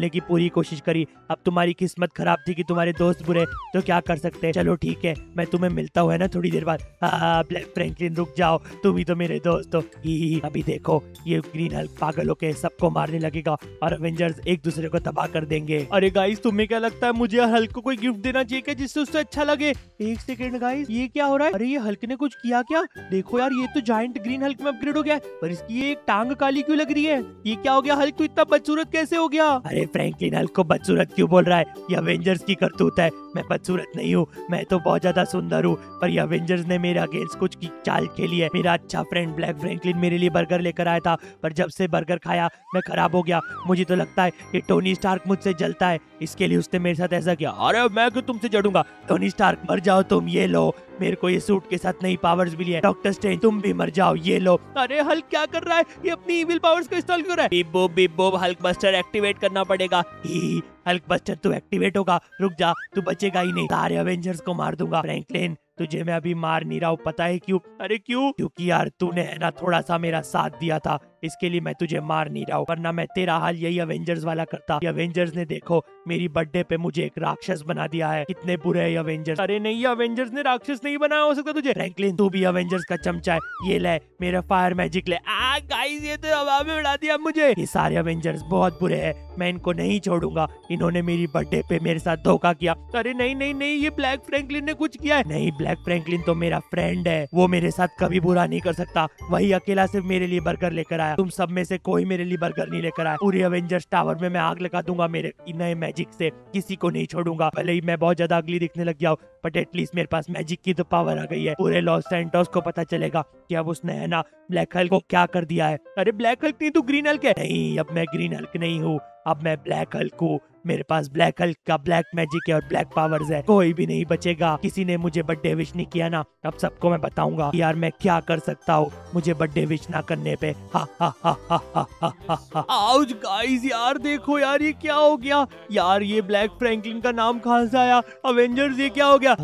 पूरी कोशिश करी। अब तुम्हारी किस्मत खराब थी कि तुम्हारे दोस्त बुरे, तो क्या कर सकते हैं। चलो ठीक है, मैं तुम्हें मिलता हूँ ना थोड़ी देर बाद। ब्लैक फ्रैंकलिन रुक जाओ, तुम ही तो मेरे दोस्त हो। अभी देखो ये ग्रीन हल्क पागल होके सबको मारने लगेगा और एवेंजर्स एक दूसरे को तबाह कर देंगे। अरे गाइस तुम्हें क्या लगता है, मुझे हल्क को कोई गिफ्ट देना चाहिए क्या जिससे उससे अच्छा लगे? एक सेकंड गाइस, ये क्या हो रहा है? अरे ये हल्क ने कुछ किया क्या? देखो यार, ये तो जायंट ग्रीन हल्क में अपग्रेड हो गया है, पर इसकी ये एक टांग काली क्यों लग रही है? ये क्या हो गया? हल्क तो इतना बदसूरत कैसे हो गया? अरे फ्रैंकलिन हल्क को बदसूरत क्यों बोल रहा है? ये एवेंजर्स की करतूत है। मैं बदसूरत नहीं हूँ, मैं तो बहुत ज्यादा सुंदर हूँ, पर ये एवेंजर्स ने मेरे अगेंस्ट कुछ की चाल खेली है। मेरा अच्छा फ्रेंड ब्लैक फ्रैंकलिन मेरे लिए बर्गर लेकर आया था, पर जब से बर्गर खाया मैं खराब हो गया। मुझे तो लगता है कि टोनी स्टार्क मुझसे जलता है, इसके लिए उसने मेरे साथ ऐसा किया। अरे मैं क्यों तुमसे जड़ूंगा? टोनी स्टार्क मर जाओ तुम, ये लो मेरे को ये सूट के साथ नई पावर्स मिली है। डॉक्टर स्ट्रेंज तुम भी मर जाओ, ये लो। अरे हल्क क्या कर रहा है? ये अपनी इविल पावर्स का इस्तेमाल क्यों कर रहा है? Beep bop Hulk Buster activate करना पड़ेगा। हल्क बस्टर तू एक्टिवेट होगा, रुक जा, तू बचेगा ही नहीं, सारे एवेंजर्स को मार दूंगा। फ्रैंकलिन तुझे मैं अभी मार नहीं रहा हूँ, पता है क्यों? अरे क्यों? क्योंकि यार तूने है ना थोड़ा सा मेरा साथ दिया था, इसके लिए मैं तुझे मार नहीं रहा हूँ, वरना मैं तेरा हाल यही एवेंजर्स वाला करता। ये एवेंजर्स ने देखो मेरी बर्थडे पे मुझे एक राक्षस बना दिया है, कितने बुरे है ये एवेंजर्स। अरे नहीं, ये एवेंजर्स ने राक्षस नहीं बनाया हो सकता तुझे। फ्रैंकलिन तू भी एवेंजर्स का चमचा है, ये ले मेरा फायर मैजिक ले। गाइस ये तो हवा में उड़ा दिया मुझे। ये सारे एवेंजर्स बहुत बुरे हैं, मैं इनको नहीं छोड़ूंगा, इन्होंने मेरी बर्थडे पे मेरे साथ धोखा किया। अरे नहीं नहीं नहीं, ये ब्लैक फ्रैंकलिन ने कुछ किया है। नहीं, ब्लैक फ्रैंकलिन तो मेरा फ्रेंड है, वो मेरे साथ कभी बुरा नहीं कर सकता। वही अकेला सिर्फ मेरे लिए बर्गर लेकर आया, तुम सब में से कोई मेरे लिए बर्गर नहीं लेकर आया। पूरे एवेंजर्स टावर में मैं आग लगा दूंगा मेरे नए मैजिक से, किसी को नहीं छोड़ूंगा। भले ही मैं बहुत ज्यादा अगली दिखने लग गया हूँ, बट एटलीस्ट मेरे पास मैजिक की तो पावर आ गई है। पूरे लॉस सैंटोस को पता चलेगा कि अब उसने है ना ब्लैक हल्क को क्या कर दिया है। अरे ब्लैक हल्क नहीं, तू ग्रीन हल्क है। नहीं, अब मैं ग्रीन हल्क नहीं हूँ, अब मैं ब्लैक हल्क हूँ। मेरे पास ब्लैक हल्क का ब्लैक मैजिक है और ब्लैक पावर्स है, कोई भी नहीं बचेगा। किसी ने मुझे बर्थडे विश नहीं किया ना, अब सबको मैं बताऊंगा यार मैं क्या कर सकता हूँ मुझे बर्थडे विश ना करने पे। हा हा हा हा हा हा हा हा। आउच गाइस, यार देखो यार ये क्या हो गया यार? ये ब्लैक फ्रैंकलिन का नाम कहाँ से आया? एवेंजर्स ये क्या हो गया?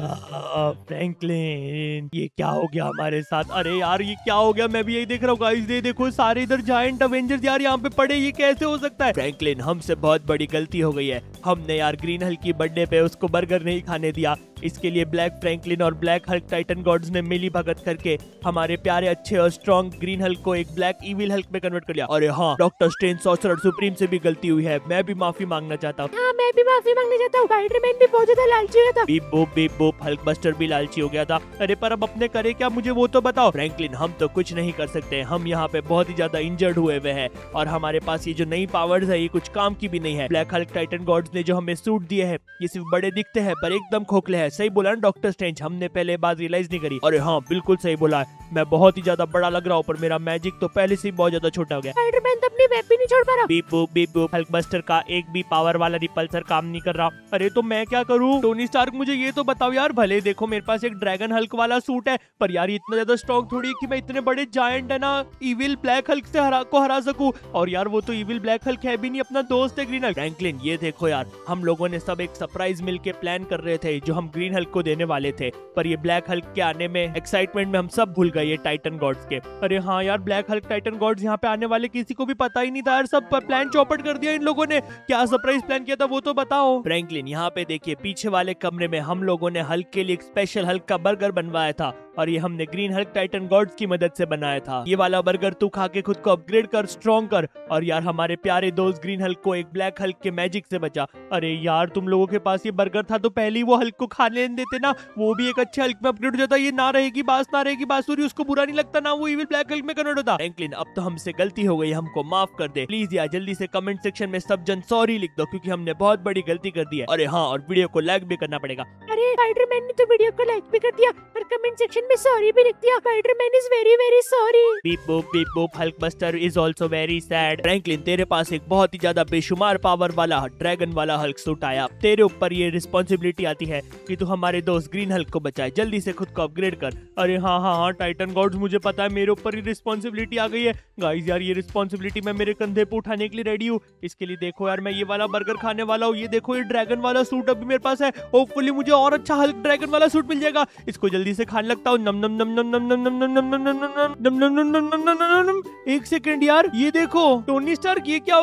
फ्रैंकलिन ये क्या हो गया हमारे साथ? अरे यार ये क्या हो गया? मैं भी यही देख रहा हूँ गाइस, ये देखो सारे इधर जायंट एवेंजर्स यार यहाँ पे पड़े, ये कैसे हो सकता है? फ्रैंकलिन हमसे बहुत बड़ी गलती हो गई है, हमने यार ग्रीन हल्क की बर्थडे पे उसको बर्गर नहीं खाने दिया। इसके लिए ब्लैक फ्रैंकलिन और ब्लैक हल्क टाइटन गॉड्स ने मिली भगत करके हमारे प्यारे अच्छे और स्ट्रॉन्ग ग्रीन हल्क को एक ब्लैक इविल हल्क में कन्वर्ट कर लिया। अरे हाँ, डॉक्टर स्ट्रेंज सॉर्सरर सुप्रीम से भी गलती हुई है, मैं भी माफी मांगना चाहता हूँ। हाँ मैं भी माफी मांगना चाहता हूँ, स्पाइडरमैन भी बहुत ज्यादा लालची हो गया था। बीप बोप हल्क बस्टर भी लालची हो गया था। अरे पर अब अपने करे क्या, मुझे वो तो बताओ। फ्रैंकलिन हम तो कुछ नहीं कर सकते, हम यहाँ पे बहुत ही ज्यादा इंजर्ड हुए हुए हैं और हमारे पास ये जो नई पावर्स है ये कुछ काम की भी नहीं है। ब्लैक हल्क टाइटन गॉड्स ने जो हमें सूट दिए हैं ये सिर्फ बड़े दिखते हैं पर एकदम खोखले हैं। सही बोला ना डॉक्टर स्ट्रेंज, हमने पहले बात रियलाइज नहीं करी। अरे हाँ बिल्कुल सही बोला है, मैं बहुत ही ज्यादा बड़ा लग रहा हूँ पर मेरा मैजिक तो पहले से ही बहुत ज्यादा छोटा हो गया। स्पाइडरमैन तो अपनी वेब भी नहीं छोड़ पा रहा। बीप बोप हल्क बस्टर का एक भी पावर वाला रिपल्सर काम नहीं कर रहा। अरे तो मैं क्या करूँ? टोनी स्टार्क मुझे ये तो बताओ यार, भले देखो मेरे पास एक ड्रैगन हल्क वाला सूट है पर यार इतना ज्यादा स्ट्रॉन्ग थोड़ी है कि मैं इतने बड़े जायंट है ना इविल ब्लैक हल्क से हरा सकूं। और यार वो तो इविल ब्लैक हल्क है भी नहीं, अपना दोस्त है ग्रीन हल्क। फ्रैंकलिन ये देखो यार, हम लोगों ने सब एक सरप्राइज मिलके प्लान कर रहे थे जो हम ग्रीन हल्क को देने वाले थे, पर ये ब्लैक हल्क के आने में एक्साइटमेंट में हम सब भूल गए ये टाइटन गॉड्स के। अरे हाँ यार, ब्लैक हल्क टाइटन गॉड्स यहाँ पे आने वाले किसी को भी पता ही नहीं था यार, सब प्लान चौपट कर दिया इन लोगों ने। क्या सरप्राइज प्लान किया था वो तो बताओ। फ्रैंकलिन यहाँ पे देखिए, पीछे वाले कमरे में हम लोगों ने हल्क के लिए एक स्पेशल हल्क का बर्गर बनवाया था और ये हमने ग्रीन हल्क टाइटन गॉड्स की मदद से बनाया था। ये वाला बर्गर तू खा के खुद को अपग्रेड कर, स्ट्रॉन्ग कर और यार हमारे प्यारे दोस्त ग्रीन हल्क को एक ब्लैक हल्क के मैजिक से बचा। अरे यार तुम लोगों के पास ये बर्गर था तो पहले ही वो हल्क को खा लेने देते ना, वो भी एक अच्छे हल्क में अपग्रेड हो जाता। ये ना रहेगी बास ना रहेगी बांसुरी, उसको बुरा नहीं लगता ना, वो इविल ब्लैक हल्क में कन्वर्ट होता। फ्रैंकलिन अब तो हमसे गलती हो गई, हमको माफ कर दे प्लीज यार। जल्दी से कमेंट सेक्शन में सब जन सॉरी लिख दो क्योंकि हमने बहुत बड़ी गलती कर दी है। अरे हाँ, और वीडियो को लाइक भी करना पड़ेगा। अरे स्पाइडरमैन ने तो वीडियो को लाइक भी कर दिया और कमेंट सेक्शन में सॉरी भी लिख दिया। Spiderman is very very sorry. Beep bop Hulk buster is also very sad. Franklin तेरे पास एक बहुत ही ज्यादा बेशुमार पावर वाला ड्रैगन वाला हल्क सूट आया, तेरे ऊपर ये रिस्पॉन्सिबिलिटी आती है कि तू हमारे दोस्त ग्रीन हल्क को बचाए, जल्दी से खुद को अपग्रेड कर। अरे हाँ टाइटन गॉड्स, मुझे पता है मेरे ऊपर ही रिस्पॉन्सिबिलिटी आ गई है। गाइस यार ये रिस्पॉन्सिबिलिटी मैं मेरे कंधे पे उठाने के लिए रेडी हूँ। इसके लिए देखो यार, मैं ये वाला बर्गर खाने वाला हूँ, ये देखो ये ड्रैगन वाला सूट अभी मेरे पास है। होपफुली मुझे और अच्छा हल्क ड्रैगन वाला सूट मिल जाएगा। इसको जल्दी से खाने लगता हूँ। नम नम नम नम नम नम नम नम नम नम नम नम नम नम नम नम नम। एक सेकंड यार, ये देखो टोनी स्टार्क, ये क्या हो गया?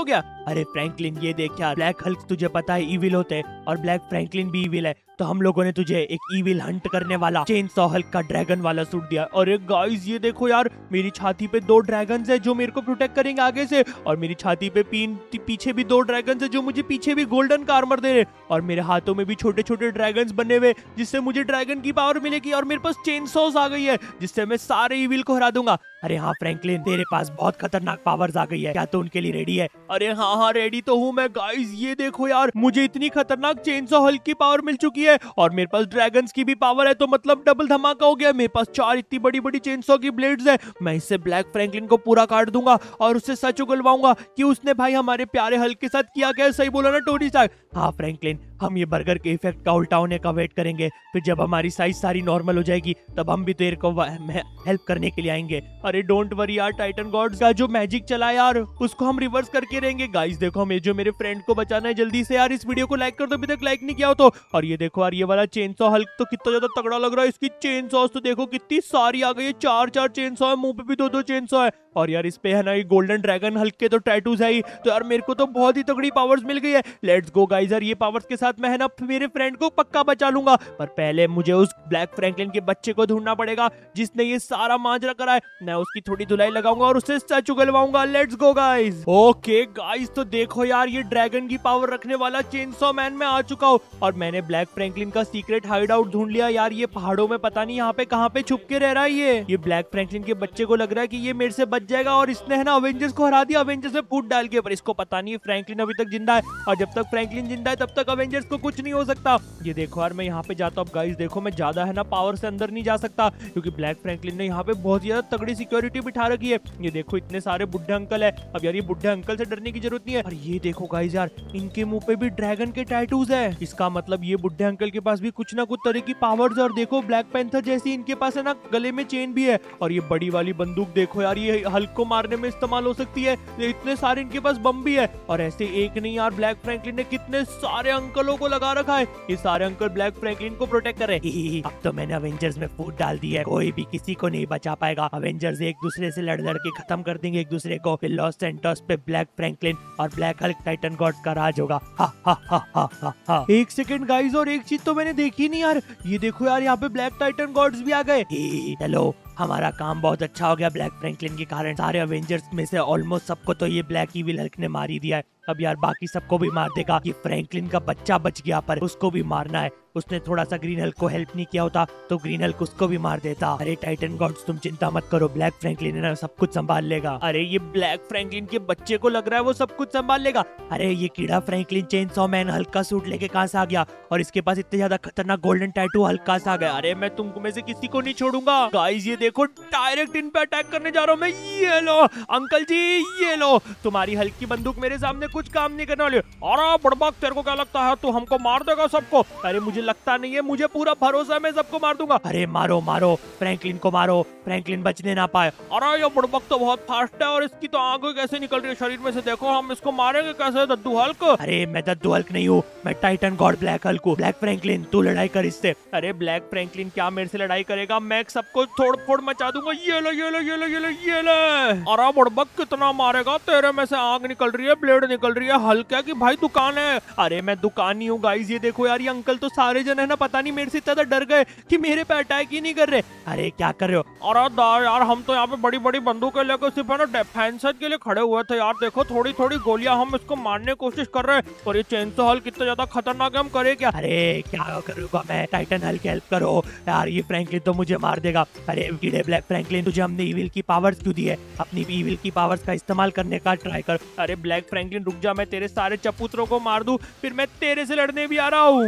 अरे फ्रैंकलिन ये देख यार, ब्लैक हल्क तुझे पता है इविल होते हैं और ब्लैक फ्रैंकलिन भी इविल है, तो हम लोगों ने तुझे एक इविल हंट करने वाला चेन सॉ हल्क का ड्रैगन वाला सूट दिया। अरे गाइस ये देखो यार, मेरी छाती पे 2 ड्रैगन्स है जो मेरे को प्रोटेक्ट करेंगे आगे से, और मेरी छाती पे पीछे भी 2 ड्रैगन्स है जो मुझे पीछे भी गोल्डन का आर्मर दे रहे, और मेरे हाथों में भी छोटे छोटे ड्रैगन्स बने हुए जिससे मुझे ड्रैगन की पावर मिलेगी, और मेरे पास चेन सॉस आ गई है जिससे मैं सारे इविल को हरा दूंगा। अरे हाँ फ्रैंकलिन, तेरे पास बहुत खतरनाक पावर्स आ गई है, क्या तू उनके लिए रेडी है? अरे हाँ रेडी तो हूँ मैं। गाइस ये देखो यार, मुझे इतनी खतरनाक चेन सॉ हल्क की पावर मिल चुकी है और मेरे पास ड्रैगन्स की भी पावर है, तो मतलब डबल धमाका हो गया। मेरे पास 4 इतनी बड़ी बड़ी चेन सॉ की ब्लेड्स है। मैं इससे ब्लैक फ्रैंकलिन को पूरा काट दूंगा और उससे सच उगलवाऊंगा कि उसने भाई हमारे प्यारे हल्क के साथ किया क्या। सही बोला ना टोनी स्टार्क? हाँ फ्रैंकलिन, हम ये बर्गर के इफेक्ट का उल्टा होने का वेट करेंगे, फिर जब हमारी साइज सारी नॉर्मल हो जाएगी तब हम भी तेरे को हेल्प करने के लिए आएंगे। अरे डोंट वरी यार, टाइटन गॉड्स का जो मैजिक चला यार उसको हम रिवर्स करके रहेंगे। गाइस देखो, हमें जो मेरे फ्रेंड को बचाना है, जल्दी से यार इस वीडियो को लाइक कर दो अभी तक लाइक नहीं किया हो तो। और ये देखो यार, ये वाला चेन सॉ हल्क तो कितना ज्यादा तगड़ा लग रहा है। इसकी चेन सॉस तो देखो कितनी सारी आ गई है, 4 चेन सॉ है, मुंह पे भी 2 चेन सॉ है, और यार इस पे है ना ये गोल्डन ड्रैगन हल्क के तो टैटूज है ही। तो यार मेरे को तो बहुत ही तगड़ी पावर्स मिल गई है। लेट्स गो गाइस, यार ये पावर्स के साथ मैं है ना मेरे फ्रेंड को पक्का बचा लूंगा, पर पहले मुझे उस ब्लैक फ्रैंकलिन के बच्चे को ढूंढना पड़ेगा जिसने ये सारा माजरा करा है। मैं उसकी थोड़ी धुलाई लगाऊंगा और उससे सच उगलवाऊंगा। Let's go guys. Okay guys, तो देखो यार, ये ड्रैगन की पावर रखने वाला चेन सॉ मैन में आ चुका हूँ और मैंने ब्लैक फ्रैंकलिन का सीक्रेट हाइड आउट ढूंढ लिया। यार ये पहाड़ों में पता नहीं यहाँ पे कहाँ पे छुप के रह रहा है ये ब्लैक फ्रैंकलिन के बच्चे को लग रहा है कि ये मेरे से बच जाएगा और इसने है ना अवेंजर्स को हरा दिया अवेंजर्स में फूट डाल के, पर इसको पता नहीं है फ्रैंकलिन अभी तक जिंदा है, और जब तक फ्रैंकलिन जिंदा है तब तक अवेंजर्स को कुछ नहीं हो सकता। ये देखो यार, मैं यहाँ पे जाता हूँ। गाइस देखो, मैं ज्यादा है ना पावर से अंदर नहीं जा सकता क्योंकि ब्लैक फ्रैंकलिन ने यहाँ पे बहुत ज्यादा तगड़ी सिक्योरिटी बिठा रखी है। ये देखो इतने सारे बुढ़े अंकल है। अब यार ये बुढ़े अंकल से डरने की जरूरत नहीं है। और ये देखो गाइस यार, इनके मुंह पे भी ड्रैगन के टैटूज है। इसका मतलब ये बुढ़े अंकल के पास भी कुछ ना कुछ तरह की पावर्स है। और देखो ब्लैक पैंथर जैसी इनके पास है ना गले में चेन भी है। और ये बड़ी वाली बंदूक देखो यार, ये हल्क को मारने में इस्तेमाल हो सकती है। इतने सारे इनके पास बम भी है। और ऐसे एक नहीं यार, ब्लैक फ्रैंकलिन ने कितने सारे अंकलों को लगा रखा है। ये सारे अंकल ब्लैक फ्रैंकलिन को प्रोटेक्ट कर रहे हैं। अब तो मैंने अवेंजर्स में फूट डाल दी है, कोई भी किसी को नहीं बचा पाएगा। अवेंजर्स एक दूसरे से लड़ लड़ के खत्म कर देंगे एक दूसरे को। फिर लॉस सैंटोस पे ब्लैक फ्रैंकलिन और ब्लैक हल्क टाइटन गॉड्स का राज होगा। हा हा हा हा हा हा। एक सेकंड गाइस, और एक चीज तो मैंने देखी नहीं यार। ये देखो यार, यहाँ पे ब्लैक टाइटन गॉड्स भी आ गए। चलो, हमारा काम बहुत अच्छा हो गया ब्लैक फ्रैंकलिन के कारण। सारे अवेंजर्स में से ऑलमोस्ट सबको तो ये ब्लैक इविल हल्क ने मार ही दिया है। अब यार बाकी सबको भी मार देगा। ये फ्रैंकलिन का बच्चा बच गया, पर उसको भी मारना है। उसने थोड़ा सा ग्रीन हल्क को हेल्प नहीं किया होता तो ग्रीन हल्क उसको भी मार देता। अरे टाइटन गॉड्स, तुम चिंता मत करो, ब्लैक फ्रैंकलिन है ना सब कुछ संभाल लेगा। अरे ये ब्लैक फ्रैंकलिन के बच्चे को लग रहा है वो सब कुछ संभाल लेगा। अरे ये कीड़ा Franklin chain saw man Hulk का सूट लेके कहाँ से आ गया, और इसके पास इतने ज्यादा खतरनाक गोल्डन टैटू हल्क कहाँ से आ गया। अरे मैं तुमको में से किसी को नहीं छोड़ूंगा। गाइस ये देखो, डायरेक्ट इन पे अटैक करने जा रहा हूँ मैं। ये लो अंकल जी, ये लो, तुम्हारी हल्क की बंदूक मेरे सामने कुछ काम नहीं करने वाली। अरे बड़बक, तेरे को क्या लगता है तू हमको मार देगा सबको? अरे मुझे लगता नहीं है, मुझे पूरा भरोसा है, मैं सबको मार दूंगा। अरे मारो मारो, फ्रैंकलिन को मारो, फ्रैंकलिन बचने ना पाए। अरे ये बुड़बक तो बहुत फास्ट है और इसकी तो आंखें कैसे निकल रही है शरीर में से, देखो हम इसको मारेंगे कैसे दद्दू हल्क? अरे मैं दद्दू हल्क नहीं हूँ, मैं टाइटन गॉड ब्लैक हल्क हूँ। ब्लैक फ्रैंकलिन तू लड़ाई कर इससे। अरे ब्लैक फ्रैंकलिन क्या मेरे से लड़ाई करेगा? मैं सबको तोड़ फोड़ मचा दूंगा। ये लो ये लो ये लो ये लो ये लो। अरे बुड़बक कितना मारेगा? तेरे में से आग निकल रही है, ब्लेड निकल रही है। हल्क है कि भाई दुकान है? अरे मैं दुकान नहीं हूँ। गाइस ये देखो यार, ये अंकल तो सारे जन है ना पता नहीं मेरे से इतना डर गए कि मेरे पे अटैक ही नहीं कर रहे। अरे क्या कर रहे हो? अरे यार हम तो यहाँ पे बड़ी बड़ी बंदूकें लेकर सिर्फ है ना डिफेंस के लिए खड़े हुए थे यार। देखो थोड़ी थोड़ी गोलियां हम इसको मारने की कोशिश कर रहे हैं, और ये चेन सॉ हल्क कितना ज्यादा खतरनाक है, हम करे क्या? अरे क्या करूंगा मैं, टाइटन हल्क हेल्प करो यार, ये फ्रैंकलिन तो मुझे मार देगा। अरे कीड़े ब्लैक फ्रैंकलिन, तुझे हमने इविल की पावर्स क्यों दी है? अपनी इविल की पावर्स का इस्तेमाल करने का ट्राई कर। अरे ब्लैक फ्रैंकलिन रुक जा, मैं तेरे सारे चपुत्रों को मार दूं, फिर मैं तेरे से लड़ने भी आ रहा हूँ।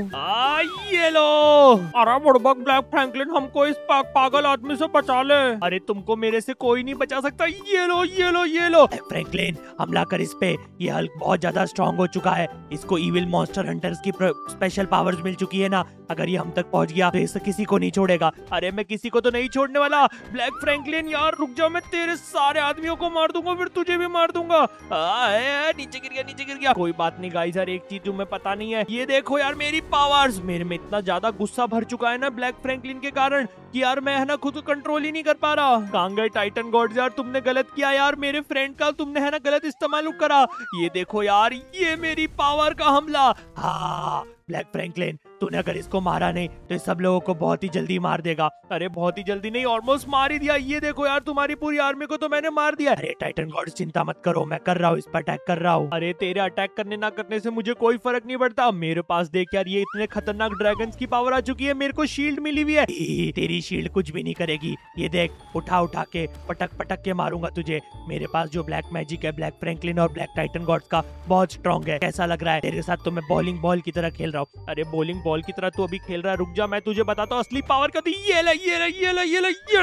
ये लो। अरे बुड़बक ब्लैक फ्रैंकलिन, हमको इस पागल आदमी से बचा ले। अरे तुमको मेरे से कोई नहीं बचा सकता। ये लो ये लो ये लो। फ्रैंकलिन हमला कर इस पे, ये हल्क बहुत ज्यादा स्ट्रॉन्ग हो चुका है। इसको इविल मॉन्स्टर हंटर्स की स्पेशल पावर्स मिल चुकी है ना, अगर ये हम तक पहुंच गया तो इसे किसी को नहीं छोड़ेगा। अरे मैं किसी को तो नहीं छोड़ने वाला। ब्लैक फ्रैंकलिन यार रुक जाओ, मैं तेरे सारे आदमियों को मार दूंगा, फिर तुझे भी मार दूंगा। नीचे गिर गिर गया। कोई बात नहीं गाइस यार, एक चीज तुम्हें पता नहीं है, ये देखो यार मेरी पावर्स, मेरे में इतना ज्यादा गुस्सा भर चुका है ना ब्लैक फ्रैंकलिन के कारण कि यार मैं है ना खुद को कंट्रोल ही नहीं कर पा रहा। कहां गए टाइटन गॉड्स यार, तुमने गलत किया यार, मेरे फ्रेंड का तुमने है ना गलत इस्तेमाल करा। ये देखो यार, ये मेरी पावर का हमला। हाँ ब्लैक फ्रैंकलिन, तूने अगर इसको मारा नहीं तो इस सब लोगों को बहुत ही जल्दी मार देगा। अरे बहुत ही जल्दी नहीं, ऑलमोस्ट मार ही दिया। ये देखो यार, तुम्हारी पूरी आर्मी को तो मैंने मार दिया। अरे टाइटन गॉड्स चिंता मत करो, मैं कर रहा हूँ, इस पर अटैक कर रहा हूँ। अरे तेरे अटैक करने ना करने से मुझे कोई फर्क नहीं पड़ता। मेरे पास देख यार, ये इतने खतरनाक ड्रैगन्स की पावर आ चुकी है, मेरे को शील्ड मिली हुई है। तेरी शील्ड कुछ भी नहीं करेगी, ये देख उठा उठा के पटक पटक के मारूंगा तुझे। मेरे पास जो ब्लैक मैजिक है ब्लैक फ्रैंकलिन और ब्लैक टाइटन गॉड्स का बहुत स्ट्रॉन्ग है। कैसा लग रहा है तेरे साथ? तो मैं बॉलिंग बॉल की तरह खेल रहा हूँ। अरे बॉलिंग बॉल की तरह तू अभी खेल रहा है, रुक जा, मैं तुझे बताता हूँ असली पावर क्या थी। ये ले ये ले ये ले ये ले ये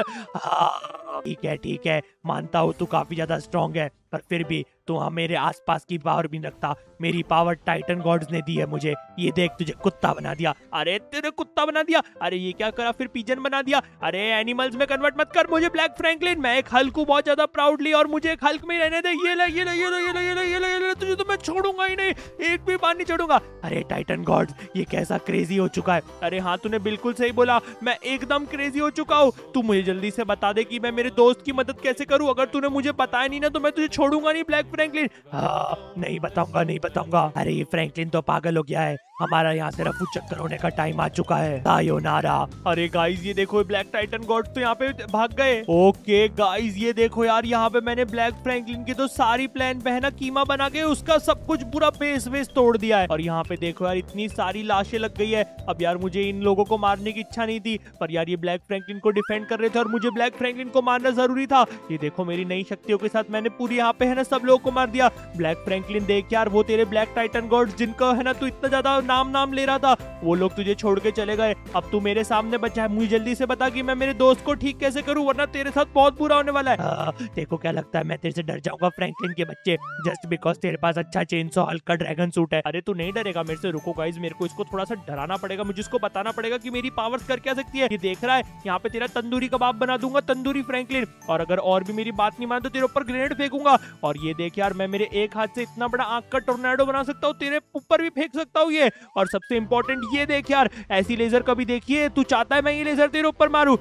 ले। ठीक है मानता हूँ तू काफी ज्यादा स्ट्रॉन्ग है, पर फिर भी तू मेरे आसपास की पावर भी रखता। मेरी पावर टाइटन गॉड्स ने दी है मुझे। ये देख तुझे कुत्ता बना दिया। अरे तेरे कुत्ता बना दिया? अरे ये क्या करा, फिर पिजन बना दिया। अरे एनिमल्स में कन्वर्ट मत कर मुझे ब्लैक फ्रैंकलिन, मैं एक हल्क हूँ बहुत ज्यादा प्राउडली, और मुझे एक हल्क में ही रहने दे। ये ले ये ले ये ले ये ले ये ले ये ले ये ले, तुझे तो मैं छोड़ूंगा ही नहीं, एक भी बार नहीं छोड़ूंगा। अरे टाइटन गॉड्स, ये कैसा क्रेजी हो चुका है। अरे हाँ, तूने बिल्कुल सही बोला, मैं एकदम क्रेजी हो चुका हूँ। तू मुझे जल्दी से बता दे कि मैं मेरे दोस्त की मदद कैसे करूँ। अगर तूने मुझे बताया नहीं ना तो मैं तुझे छोड़ूंगा नहीं ब्लैक फ्रैंकलिन। नहीं बताऊंगा। अरे ये फ्रैंकलिन तो पागल हो गया है, हमारा यहाँ से रफू चक्कर होने का टाइम आ चुका है। सायोनारा। अरे गाइस ये देखो, ब्लैक टाइटन गॉड्स तो यहाँ पे भाग गए। ओके गाइस ये देखो यार, यहाँ पे मैंने ब्लैक फ्रैंकलिन की तो सारी प्लान पे है ना कीमा बना के उसका सब कुछ पूरा बेस वेस तोड़ दिया है। और यहाँ पे देखो यार, इतनी सारी लाशें लग गई है। अब यार मुझे इन लोगों को मारने की इच्छा नहीं थी, पर यार ये ब्लैक फ्रैंकलिन को डिफेंड कर रहे थे और मुझे ब्लैक फ्रैंकलिन को मारना जरूरी था। ये देखो मेरी नई शक्तियों के साथ मैंने पूरी यहाँ पे है ना सब लोगों को मार दिया। ब्लैक फ्रैंकलिन देख यार, वो तेरे ब्लैक टाइटन गॉड्स जिनका है ना तू इतना ज्यादा नाम ले रहा था, वो लोग तुझे छोड़ के चले गए। अब तू मेरे सामने बचा है, मुझे जल्दी से बता कि मैं मेरे दोस्त को ठीक कैसे करूं, वरना तेरे साथ बहुत बुरा होने वाला है। देखो क्या लगता है मैं तेरे से डर जाऊंगा फ्रैंकलिन के बच्चे, जस्ट बिकॉज तेरे पास अच्छा चेनसॉ हल्क का ड्रैगन सूट है। अरे तू नहीं डरेगा मेरे से? रुको गाइस, मेरे को इसको थोड़ा सा डराना पड़ेगा, मुझे इसको बताना पड़ेगा कि मेरी पावर्स कर क्या सकती है। ये देख रहा है, यहाँ पे तेरा तंदूरी कबाब बना दूंगा, तंदूरी फ्रैंकलिन, और अगर और भी मेरी बात नहीं मान तो तेरे ऊपर ग्रेनेड फेंकूंगा। और ये देख यार, मैं मेरे एक हाथ से इतना बड़ा आंख का टोर्नेडो बना सकता हूँ, तेरे ऊपर भी फेंक सकता हूँ ये। और सबसे इंपॉर्टेंट ये देख यार, ऐसी लेजर कभी देखी है? तू चाहता है मैं ये लेजर तेरे ऊपर मारूं?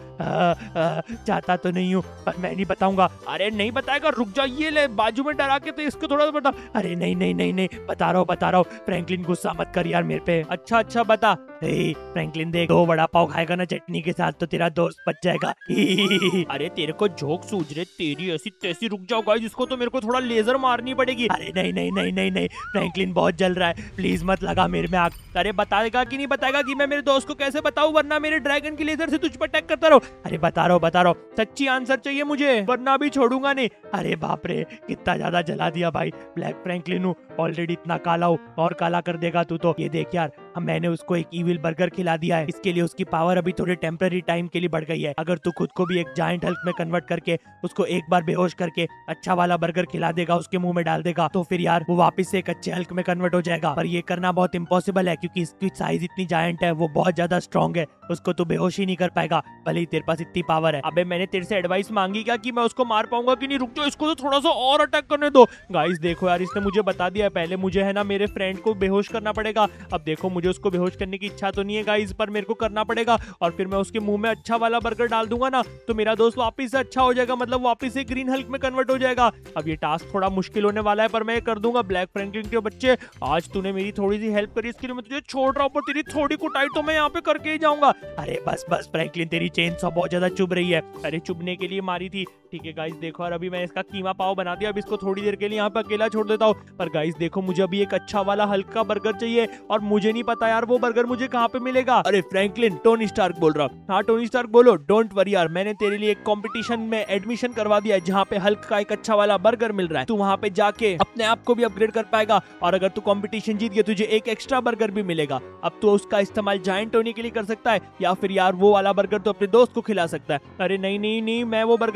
चाहता तो नहीं हूँ, पर मैं नहीं बताऊंगा। अरे नहीं बताएगा, रुक जा, ये ले बाजू में डरा के तो इसको थोड़ा सा बता। अरे नहीं, बता रहा हूँ। फ्रैंकलिन गुस्सा मत कर यार मेरे पे। अच्छा बता। फ्रैंकलिन देख, 2 वड़ा पाव खाएगा ना चटनी के साथ तो तेरा दोस्त बच जाएगा। अरे तेरे को जोक सूझ रहे, तेरी ऐसी तैसी। रुक जाओ गाइस, इसको तो मेरे को थोड़ा लेजर मारनी पड़ेगी। अरे नहीं, फ्रैंकलिन बहुत जल रहा है, प्लीज मत लगा मेरे में आग। अरे बताएगा कि नहीं बताएगा कि मैं मेरे दोस्त को कैसे बताऊं, वरना मेरे ड्रैगन की लेजर से तुझ पर अटैक करता रहो। अरे बता रहा हूँ, सच्ची आंसर चाहिए मुझे, वरना भी छोड़ूंगा नहीं। अरे बाप रे, कितना ज्यादा जला दिया भाई। ब्लैक फ्रैंकलिन हूँ, ऑलरेडी इतना काला हूँ, और काला कर देगा तू तो। ये देख यार, मैंने उसको एक इविल बर्गर खिला दिया है, इसके लिए उसकी पावर अभी थोड़े टेम्पररी टाइम के लिए बढ़ गई है। अगर तू खुद को भी एक जायंट हल्क में कन्वर्ट करके उसको एक बार बेहोश करके अच्छा वाला बर्गर खिला देगा, उसके मुंह में डाल देगा, तो फिर यार वो वापस से एक अच्छे हल्क में कन्वर्ट हो जाएगा। पर ये करना बहुत इम्पॉसिबल है, क्योंकि इसकी साइज इतनी जायंट है, वो बहुत ज्यादा स्ट्रॉन्ग है, उसको तू बेहोश ही नहीं कर पाएगा, भले ही तेरे पास इतनी पावर है। अबे मैंने तेरे से एडवाइस मांगी क्या कि मैं उसको मार पाऊंगा कि नहीं? रुक जाओ, इसको तो थोड़ा सा और अटैक करने दो। गाइस देखो यार, इसने मुझे बता दिया, पहले मुझे है ना मेरे फ्रेंड को बेहोश करना पड़ेगा। अब देखो, मुझे उसको बेहोश करने की इच्छा तो नहीं है गाइस, पर मेरे को करना पड़ेगा। और फिर मैं उसके मुंह में अच्छा वाला बर्गर डाल दूंगा ना, तो मेरा दोस्त वापस से अच्छा हो जाएगा, मतलब वापस से ग्रीन हल्क में कन्वर्ट हो जाएगा। अब ये टास्क थोड़ा मुश्किल होने वाला है, पर मैं कर दूंगा। ब्लैक फ्रैंकलिन के बच्चे, आज तूने मेरी थोड़ी सी हेल्प करी, इसके लिए मैं तुझे छोड़ रहा हूँ, पर तेरी थोड़ी कुटाई तो मैं यहाँ पे करके ही जाऊंगा। अरे बस फ्रैंकलिन, तेरी चेनसॉ बहुत ज्यादा चुभ रही है। अरे चुभने के लिए मारी थी, ठीक है गाइस देखो। और अभी मैं इसका कीमा पाव बना दिया, अब इसको थोड़ी देर के लिए यहाँ पे अकेला छोड़ देता हूँ। पर गाइस देखो, मुझे अभी एक अच्छा वाला हल्का बर्गर चाहिए, और मुझे नहीं पता यार वो बर्गर मुझे कहाँ पे मिलेगा। अरे फ्रैंकलिन, टोनी स्टार्क बोल रहा। हाँ टोनी स्टार्क बोलो। डोंट वरी यार, मैंने तेरे लिए एक कंपटीशन में एडमिशन करवा दिया है, जहाँ पे हल्क का एक अच्छा वाला बर्गर मिल रहा है। तू वहाँ पे जाके अपने आप को भी अपग्रेड कर पाएगा, और अगर तू कंपटीशन जीत गया, तुझे एक एक्स्ट्रा बर्गर भी मिलेगा। अब तू उसका इस्तेमाल जायंट होने के लिए कर सकता है, या फिर यार वो वाला बर्गर तो अपने दोस्त को खिला सकता है। अरे नहीं, मैं वो बर्गर मेरे दोस्त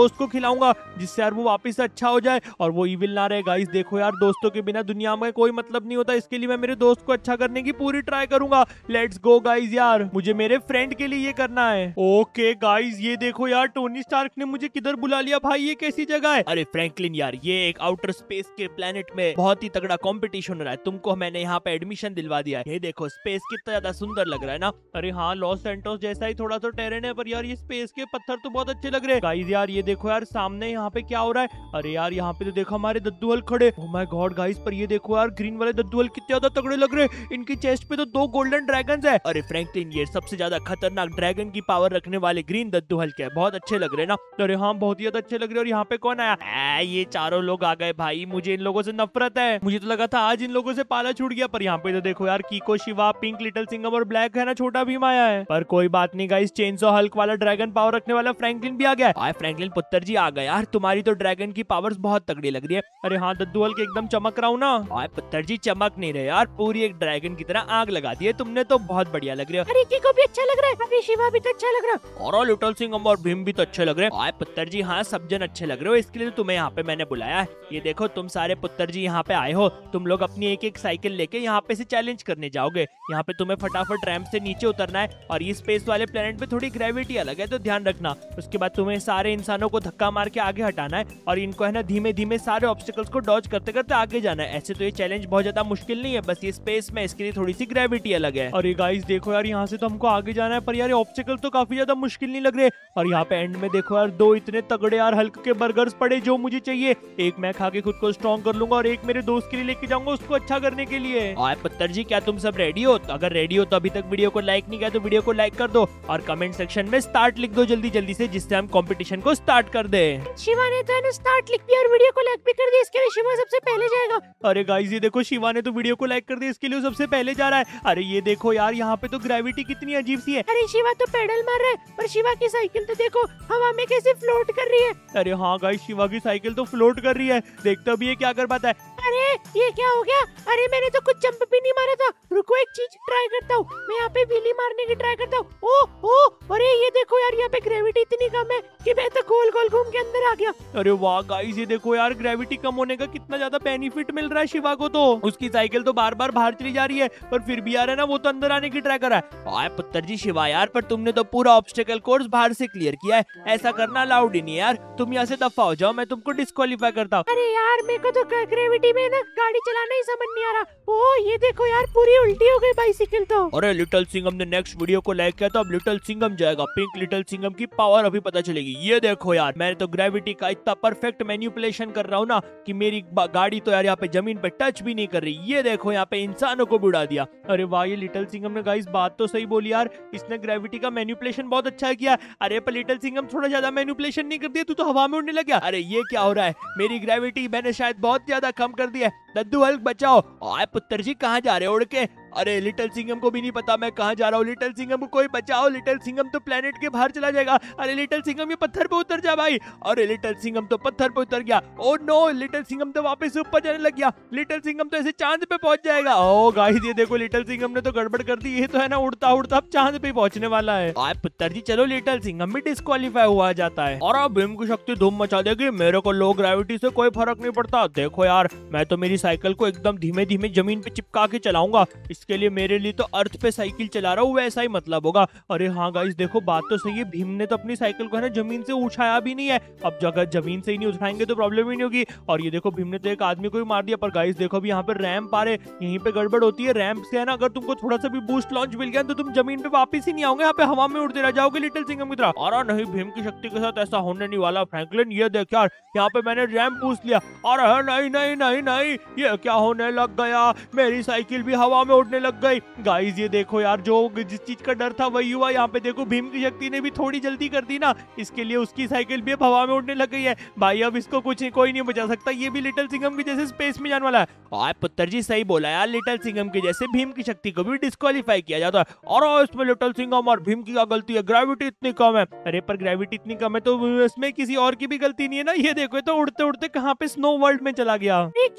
दोस्त को खिलाऊंगा, जिससे यार वो वापस से अच्छा हो जाए और वो इविल ना रहे। गाइस देखो यार, दोस्तों के बिना दुनिया में कोई मतलब नहीं होता, इसके लिए मैं मेरे दोस्त को अच्छा करने की पूरी ट्राई करूंगा। लेट्स गो गाइस, यार मुझे मेरे फ्रेंड के लिए ये करना है। ओके गाइस, ये देखो यार, टोनी स्टार्क ने मुझे किधर बुला लिया भाई, ये कैसी जगह है? अरे फ्रैंकलिन यार, ये एक आउटर स्पेस के प्लेनेट में बहुत ही तगड़ा कंपटीशन हो रहा है, तुमको मैंने यहाँ पे एडमिशन दिलवा दिया है। ये देखो स्पेस कितना ज्यादा सुंदर लग रहा है ना। अरे हाँ, लॉस सैंटोस जैसा ही थोड़ा सा टेरेन है, पर यार ये स्पेस के पत्थर तो बहुत अच्छे लग रहे हैं। गाइस यार ये देखो यार, सामने यहाँ पे क्या हो रहा है? अरे यार यहाँ पे तो देखो हमारे दद्दूहल खड़े। ओह माय गॉड गाइस, पर ये देखो यार, ग्रीन वाले दद्दूहल कितने ज्यादा तगड़े लग रहे हैं। इनकी चेस्ट पे तो 2 गोल्डन ड्रैगन्स है। अरे फ्रैंकलिन, ये सबसे ज्यादा खतरनाक ड्रैगन की पावर रखने वाले ग्रीन दद्दूहल के बहुत अच्छे लग रहे हैं ना। अरे हाँ, बहुत ही ज्यादा अच्छे लग रहे हैं। और यहाँ पे कौन आया? ये चारों लोग आ गए भाई, मुझे इन लोगों से नफरत है। मुझे तो लगा था आज इन लोगों से पाला छूट गया, पर यहाँ पे तो देखो यार, Kiko, Shiva, pink, little Singham और ब्लैक है ना, छोटा भीम आया है। पर कोई बात नहीं गाइस, चेनसॉ हल्क वाला ड्रैगन पावर रखने वाला फ्रैंकलिन भी आ गया है। फ्रैंकलिन पुत्र जी आ गए यार, तुम्हारी तो ड्रैगन की पावर्स बहुत तगड़ी लग रही है। अरे हाँ, दद्दूहल के एकदम चमक रहा हूँ ना। पुत्र जी चमक नहीं रहे यार, पूरी एक ड्रैगन की तरह आग लगा दी है तुमने, तो बहुत बढ़िया लग रही है। अरे कीको भी अच्छा लग रहा है, अरे शिवा भी तो अच्छा लग रहा है, और लिटिल सिंघम और भीम भी तो अच्छे लग रहे हैं। पुत्र जी हाँ, सब जन अच्छे लग रहे हो, इसके लिए तो तुम्हें यहाँ पे मैंने बुलाया है। ये देखो तुम सारे पुत्र जी यहाँ पे आए हो, तुम लोग अपनी एक एक साइकिल लेके यहाँ पे से चैलेंज करने जाओगे। यहाँ पे तुम्हें फटाफट रैंप से नीचे उतरना है, और ये स्पेस वाले प्लेनेट पे थोड़ी ग्रेविटी अलग है, तो ध्यान रखना। उसके बाद तुम्हें सारे इंसानों को धक्का मार के आगे हटाना है, और इनको है ना धीमे धीमे सारे ऑब्स्टिकल्स को डॉज करते करते आगे जाना है। ऐसे तो ये चैलेंज बहुत ज्यादा मुश्किल नहीं है, बस ये स्पेस में इसके लिए थोड़ी सी ग्रेविटी अलग है। और ये गाइस देखो यार, यहाँ से तो हमको आगे जाना है, पर यार ऑब्स्टिकल तो काफी ज्यादा मुश्किल नहीं लग रहे। और यहाँ पे एंड में देखो यार, 2 इतने तगड़े यार हल्क के बर्गर्स पड़े जो मुझे चाहिए। एक मैं खा के खुद को स्ट्रॉन्ग कर लूंगा, और एक मेरे दोस्त के लिए लेके जाऊंगा उसको अच्छा करने के लिए। और पुत्र जी क्या तुम सब रेडी हो? तो अगर रेडी हो तो अभी तक वीडियो को लाइक नहीं किया तो वीडियो को लाइक कर दो, और कमेंट सेक्शन में स्टार्ट लिख दो जल्दी जल्दी से, जिससे हम कंपटीशन को स्टार्ट कर दे। शिवा ने तो है ना स्टार्ट लिख दिया और वीडियो को लाइक भी कर दिया, इसके लिए शिवा सबसे पहले जाएगा। अरे गाइस ये देखो, शिवा ने तो वीडियो को लाइक कर दिया, इसके लिए वो सबसे पहले जा रहा है। अरे ये देखो यार, यहाँ पे तो ग्रेविटी कितनी अजीब सी है। अरे शिवा तो पेडल मार रहा है, पर शिवा की साइकिल तो देखो हवा में कैसे फ्लोट कर रही है। अरे हाँ गाइस, शिवा की साइकिल तो फ्लोट कर रही है, देखते भी ये क्या कर पाता है। अरे ये क्या हो गया? अरे मैंने तो कुछ जंप भी नहीं मारा था, रुको एक चीज ट्राई करता हूँ, मैं यहाँ पे व्हीली मारने की ट्राई करता हूँ। ओ अरे ये देखो यार, यहाँ पे ग्रेविटी इतनी कम है कि मैं तो गोल गोल घूम के अंदर आ गया। अरे वाह गाइस, ये देखो यार, ग्रेविटी कम होने का कितना ज्यादा बेनिफिट मिल रहा है शिवा को। तो उसकी साइकिल तो बार बार बाहर चली जा रही है, पर फिर भी यार है ना, वो तो अंदर आने की ट्राई कर रहा है। पुत्र जी शिवा यार, पर तुमने तो पूरा ऑब्स्टिकल कोर्स बाहर से क्लियर किया है, ऐसा करना अलाउड ही नहीं है यार। तुम यहाँ से दफा हो जाओ, मैं तुमको डिस्क्वालीफाई करता हूँ। अरे यार मेरे को तो ग्रेविटी में ना गाड़ी चलाना ही समझ नहीं आ रहा। ओ ये देखो यार, पूरी उल्टी हो गई बाइसिकल तो। अरे लिटिल सिंघम ने नेक्स्ट वीडियो को लाइक किया, तो अब लिटिल सिंघम जाएगा। पिंक लिटिल सिंघम की पावर अभी पता चलेगी। ये देखो यार, मैंने तो ग्रेविटी का इतना परफेक्ट मैनिपुलेशन कर रहा हूँ ना, कि मेरी गाड़ी तो यार यहाँ पे जमीन पे टच भी नहीं कर रही। ये देखो यहाँ पे इंसानों को भी उड़ा दिया। अरे वाह, ये लिटिल सिंघम ने गाइस बात तो सही बोली यार, इसने ग्रेविटी का मैनिपुलेशन बहुत अच्छा किया। अरे पर लिटिल सिंघम थोड़ा ज्यादा मैनिपुलेशन नहीं कर दिया, तू तो हवा में उड़ने लग गया। अरे ये क्या हो रहा है? मेरी ग्रेविटी मैंने शायद बहुत ज्यादा कम कर दी है। दद्दूहल बचाओ। आए पुत्र जी कहाँ जा रहे हो उड़ के? अरे लिटिल सिंघम को भी नहीं पता मैं कहाँ जा रहा हूँ। लिटिल सिंघम को कोई बचाओ, लिटिल सिंघम तो प्लेनेट के बाहर चला जाएगा। अरे लिटिल सिंघम ये पत्थर पे उतर जा भाई। अरे लिटिल सिंघम तो पत्थर पे उतर गया। ओ नो, लिटिल सिंघम तो वापस ऊपर जाने लग गया। लिटिल सिंघम तो ऐसे चांद पे पहुंच जाएगा। ओ गाइस ये देखो, लिटिल सिंघम ने तो गड़बड़ कर दी। ये तो है ना, उड़ता उड़ता अब चांद पे पहुंचने वाला है। आए पुत्र जी चलो, लिटिल सिंघम भी डिस्क्वालीफाई हुआ जाता है। और अब भीम की शक्ति धूम मचा देगी, मेरे को लो ग्रेविटी से कोई फर्क नहीं पड़ता। देखो यार, मैं तो मेरी साइकिल को एकदम धीमे धीमे जमीन पे चिपका के चलाऊंगा। इसके लिए मेरे लिए तो अर्थ पे साइकिल चला रहा हूँ, वैसा ही मतलब होगा। अरे हाँ गाइस देखो, बात तो सही है, भीम ने तो अपनी साइकिल को है ना जमीन से उठाया भी नहीं है। अब जगह जमीन से ही नहीं उठाएंगे तो प्रॉब्लम ही नहीं होगी। और ये देखो, भीम ने तो एक आदमी को भी मार दिया। पर गाइस देखो, अभी यहाँ पे रैंप आ रहे, यहीं पे गड़बड़ होती है। रैंप से है ना, अगर तुमको थोड़ा सा भी बूस्ट लॉन्च मिल गया तो तुम जमीन पे वापस ही नहीं आओगे, यहाँ पे हवा में उड़ते रह जाओगे लिटिल सिंघम की तरह। और नहीं, भीम की शक्ति के साथ ऐसा होने नहीं वाला। फ्रैंकलिन ये देख यार, यहाँ पे मैंने रैंप बूस्ट लिया। और नहीं नहीं नहीं नहीं, ये क्या होने लग गया? मेरी साइकिल भी हवा में उड़ने लग गई। गाइस ये देखो यार, जो जिस चीज का डर था वही हुआ। यहाँ पे देखो, भीम की शक्ति ने भी थोड़ी जल्दी कर दी ना, इसके लिए उसकी साइकिल भी अब हवा में उड़ने लग गई है। भाई अब इसको कुछ कोई नहीं बचा सकता, ये भी लिटिल सिंघम की जैसे स्पेस में जाने वाला है। आए पुत्र जी सही बोला यार, लिटिल सिंघम की जैसे भीम की शक्ति को भी डिस्क्वालीफाई किया जाता है। और इसमें लिटिल सिंघम और भीम की क्या गलती है? ग्रेविटी इतनी कम है। अरे पर ग्रेविटी इतनी कम है तो इसमें किसी और की भी गलती नहीं है ना। ये देखो, तो उड़ते उड़ते कहाँ पे स्नो वर्ल्ड में चला गया। कीको को तो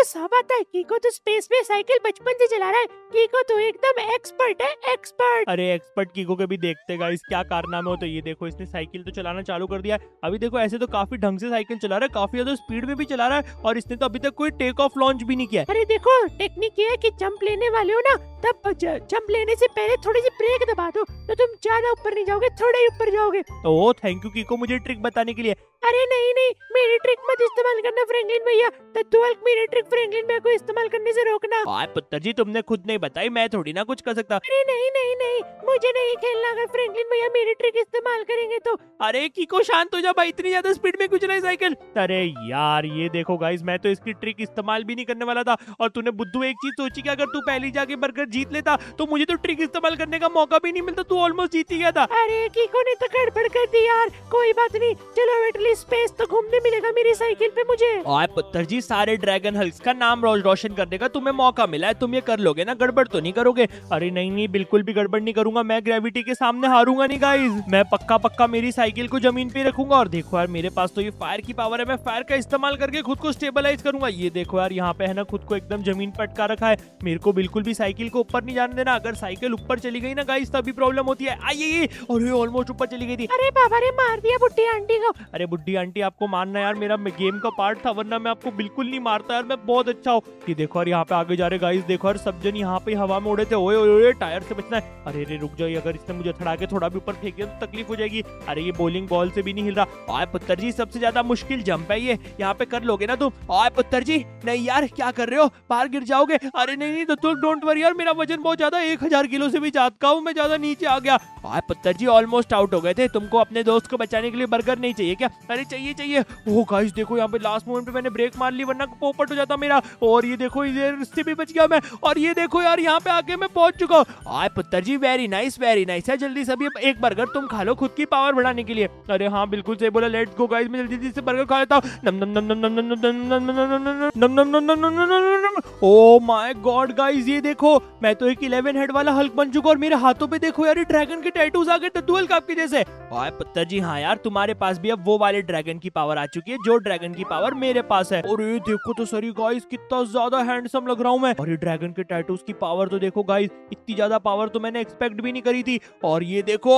सब आता है। कीको तो स्पेस में साइकिल बचपन से चला रहा है। कीको तो एकदम एक्सपर्ट है, एक्सपर्ट। अरे एक्सपर्ट कीको के भी देखते गाइस क्या कारनामे होते। ये देखो इसने साइकिल तो चलाना चालू कर दिया है। अभी देखो ऐसे तो काफी ढंग से साइकिल चला रहा है, काफी ज्यादा स्पीड में भी चला रहा है और इसने तो अभी तक कोई टेक ऑफ लॉन्च भी नहीं किया है। अरे देखो टेक्निक ये है कि जंप लेने वाले हो ना, तब जंप लेने से पहले थोड़ी सी ब्रेक दबा दो तो तुम ज्यादा ऊपर नहीं जाओगे, थोड़ा ही ऊपर जाओगे। ओह थैंक यू कीको मुझे ट्रिक बताने के लिए। अरे नहीं नहीं, मेरी ट्रिक मत इस्तेमाल करना फ्रैंकलिन भैया। दद्दूअल्क मेरी ट्रिक फ्रैंकलिन भैया को इस्तेमाल करने से रोकना। आए पुत्र जी तुमने खुद नहीं बताई, मैं थोड़ी ना कुछ कर सकता। अरे नहीं नहीं नहीं, मुझे नहीं खेलना अगर फ्रैंकलिन भैया मेरी ट्रिक इस्तेमाल करेंगे तो। अरे कीको शांत हो जा भाई, इतनी ज्यादा स्पीड में क्यों चलाई साइकिल। अरे यार ये देखो गाइस, मैं तो इसकी ट्रिक इस्तेमाल भी नहीं करने वाला था और तूने बुद्धू एक चीज सोची कि अगर तू पहले जाके बर्गर जीत लेता तो मुझे तो ट्रिक इस्तेमाल करने का मौका भी नहीं मिलता, तू ऑलमोस्ट जीत ही गया था। अरे कीको ने तो गड़बड़ कर दी यार। कोई बात नहीं, चलो एटलीस्ट स्पेस तो घूमने मिलेगा मेरी साइकिल पे मुझे। आए पुत्र जी, सारे ड्रैगन हल्क्स का नाम रोशन करने का तुम्हें मौका मिला है, तुम ये कर लोगे ना, गड़बड़ तो नहीं करोगे। अरे नहीं नहीं, बिल्कुल भी गड़बड़ नहीं करूंगा, मैं ग्रेविटी के सामने हारूंगा नहीं गाइस। मैं पक्का पक्का मेरी साइकिल को जमीन पे रखूंगा और देखो यार मेरे पास तो ये फायर की पावर है, मैं फायर का इस्तेमाल करके खुद को स्टेबलाइज करूंगा। ये देखो यार यहाँ पे है ना खुद को एकदम जमीन पर अटका रखा है, मेरे को बिल्कुल भी साइकिल को ऊपर नहीं जाने देना। अगर साइकिल ऊपर चली गई ना गाइस तभी प्रॉब्लम होती है। आइए और ये ऑलमोस्ट ऊपर चली गई थी। अरे बाबा रे, मार दिया बुड्ढी आंटी को। अरे बुड्ढी आंटी आपको मानना यार मेरा गेम का पार्ट था, वरना मैं आपको बिल्कुल नहीं मारता यार, मैं बहुत अच्छा हूँ। ये देखो यार यहाँ पे आगे जा रहे गाइस, देखो यार सब जन यहाँ पे हवा में उड़े थे। ओए ओए टायर से बचना है। अरे रे रुक जाइए, अगर इसने मुझे थड़ा के थोड़ा भी ऊपर फेंक दिया तो तकलीफ हो जाएगी। अरे ये बॉलिंग बॉल से भी नहीं हिल रहा। आए पुत्र जी सबसे ज्यादा मुश्किल जंप है ये, यहाँ पे कर लोगे ना तुम। आए पुत्र जी नहीं यार क्या कर रहे हो, बाहर गिर जाओगे। अरे नहीं नहीं तो डोंट वरी यार, मेरा वजन बहुत ज्यादा 1000 किलो से भी ज्यादा का हूँ, मैं ज्यादा नीचे आ गया। आए पुत्र जी ऑलमोस्ट आउट हो गए थे, तुमको अपने दोस्त को बचाने के लिए बर्गर नहीं चाहिए क्या। अरे चाहिए चाहिए। ओह गाइस देखो यहाँ पे लास्ट मोमेंट पे मैंने ब्रेक मार ली, वरना पोपट हो जाता मेरा। और ये देखो इधर से भी बच गया मैं। और ये देखो यार यहाँ पे आके मैं पहुंच चुका हूँ। आए पुत्र जी वेरी नाइस है। जल्दी सभी एक बर्गर तुम खा लो खुद की पावर बढ़ाने के लिए। अरे हाँ बिल्कुल सही बोला, लेट्स गो गाइस, मैं जल्दी जल्दी से बर्गर खा लेता हूँ। ओह माय गॉड गाइस ये देखो, मैं तो एक 11 हेड वाला हल्क बन चुका और मेरे हाथों पे देखो यार ड्रैगन के टैटूज आ गए दद्दूअल्क आपके जैसे। आए पुत्र जी हाँ यार, तुम्हारे पास भी अब वो वाले ड्रैगन की पावर आ चुकी है जो ड्रैगन की पावर मेरे पास है। और ये देखो तो सरी गाइस कितना ज्यादा हैंडसम लग रहा हूँ मैं। और ये ड्रैगन के टैटूज की पावर तो देखो गाइस, इतनी ज्यादा पावर तो मैंने एक्सपेक्ट भी नहीं करी थी। और ये देखो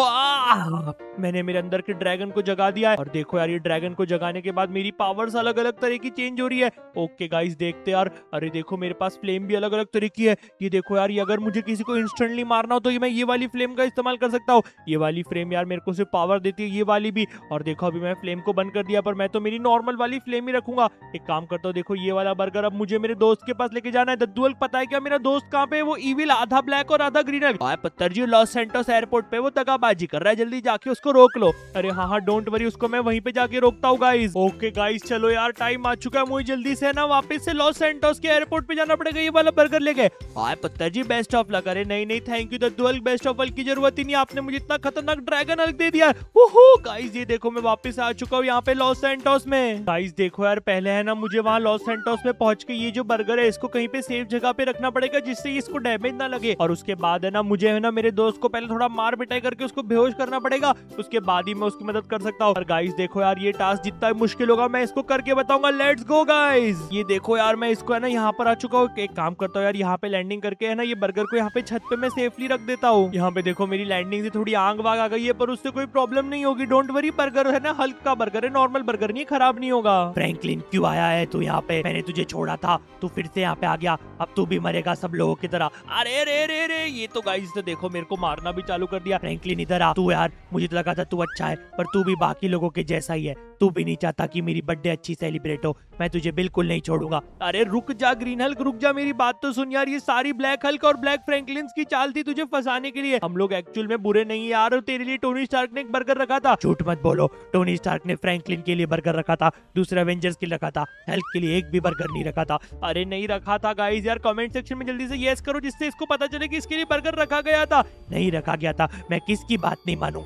मैंने मेरे अंदर के ड्रैगन को जगा दिया है। और देखो यार ये ड्रैगन को जगाने के बाद मेरी पावर्स अलग अलग तरह की चेंज हो रही है। ओके गाइस देखते यार। अरे देखो मेरे पास फ्लेम भी अलग अलग तरह की है। ये देखो यार, ये अगर मुझे किसी को इंस्टेंटली मारना हो तो ये मैं ये वाली फ्लेम का इस्तेमाल कर सकता हूँ। ये वाली फ्लेम यार मेरे को सिर्फ पावर देती है, ये वाली भी। और देखो अभी मैं फ्लेम को बंद कर दिया, पर मैं तो मेरी नॉर्मल वाली फ्लेम ही रखूंगा। एक काम करता हूँ, देखो ये वाला बर्गर अब मुझे मेरे दोस्त के पास लेके जाना है। दद्दूअल्क पता है क्या मेरा दोस्त कहाँ पे है? वो इविल आधा ब्लैक और आधा ग्रीन है। पत्थर जी लॉस सैंटोस एयरपोर्ट पे वो दगाबाजी कर रहा है, जल्दी जाके उसको रोक लो। अरे हाँ हाँ डोंट वरी, उसको मैं वहीं पे जाके रोकता हूँ गाइस। ओके गाइस चलो यार टाइम आ चुका है, मुझे जल्दी से ना वापस से लॉस सैंटोस के एयरपोर्ट पे जाना पड़ेगा ये वाला बर्गर लेके। आए पत्थर जी बेस्ट ऑफ लक। अरे नहीं नहीं थैंक यू दद्दूअल्क, बेस्ट ऑफ लक की जरूरत ही नहीं, आपने मुझे इतना खतरनाक ड्रैगन हल्क दे दिया। ओहो गाइस ये देखो मैं वापस आ चुका हूँ यहाँ पे लॉस सैंटोस में। गाइस देखो यार पहले है ना मुझे वहाँ लॉस सैंटोस में पहुंच के ये जो बर्गर है इसको कहीं पे सेफ जगह पे रखना पड़ेगा जिससे इसको डैमेज ना लगे। और उसके बाद है ना मुझे है ना मेरे दोस्त को पहले थोड़ा मार पिटाई करके उसको बेहोश करना पड़ेगा, उसके बाद ही मैं उसकी मदद कर सकता हूँ। और गाइस देखो यार ये टास्क जितना मुश्किल होगा मैं इसको करके बताऊंगा। Let's go guys. ये देखो यार मैं इसको है ना यहाँ पर आ चुका हूँ। एक काम करता हूँ यार, यहाँ पे लैंडिंग करके है ना ये बर्गर को यहाँ पे छत पे मैं सेफली रख देता हूँ। यहाँ पे देखो मेरी लैंडिंग से थोड़ी आग वाग आ गई है, पर उससे कोई प्रॉब्लम नहीं होगी, डोंट वरी। बर्गर है ना हल्क का बर्गर है, नॉर्मल बर्गर नहीं, खराब नहीं होगा। फ्रैंकलिन क्यों आया है तू यहाँ पे? मैंने तुझे छोड़ा था, तू फिर से यहाँ पे आ गया, अब तू भी मरेगा सब लोगों की तरह। अरे रे रे रे, ये तो गाइस तो देखो मेरे को मारना भी चालू कर दिया। फ्रैंकलिन इधर आ। तू यार मुझे तो लगा था तू अच्छा है, पर तू भी बाकी लोगों के जैसा ही है, तू भी नहीं चाहता कि मेरी बर्थडे अच्छी सेलिब्रेट हो। मैं तुझे बिल्कुल नहीं छोड़ूंगा। अरे रुक जा ग्रीन हल्क, रुक जा, मेरी बात तो सुन यार। ये सारी ब्लैक हल्क और ब्लैक फ्रैंकलिन की चाल थी तुझे फंसाने के लिए। हम लोग एक्चुअल में बुरे नहीं यार, तेरे लिए टोनी स्टार्क ने एक बर्गर रखा था। झूठ मत बोलो, टोनी स्टार्क ने फ्रैंकलिन के लिए बर्गर रखा था, दूसरे एवेंजर्स के लिए रखा था, हल्क के लिए एक भी बर्गर नहीं रखा था। अरे नहीं रखा था गाइस यार, कमेंट सेक्शन में जल्दी से यस करो जिससे इसको पता चले कि इसके लिए बर्गर रखा गया था। नहीं रखा गया था, मैं किसकी बात नहीं मानूंगा, मैं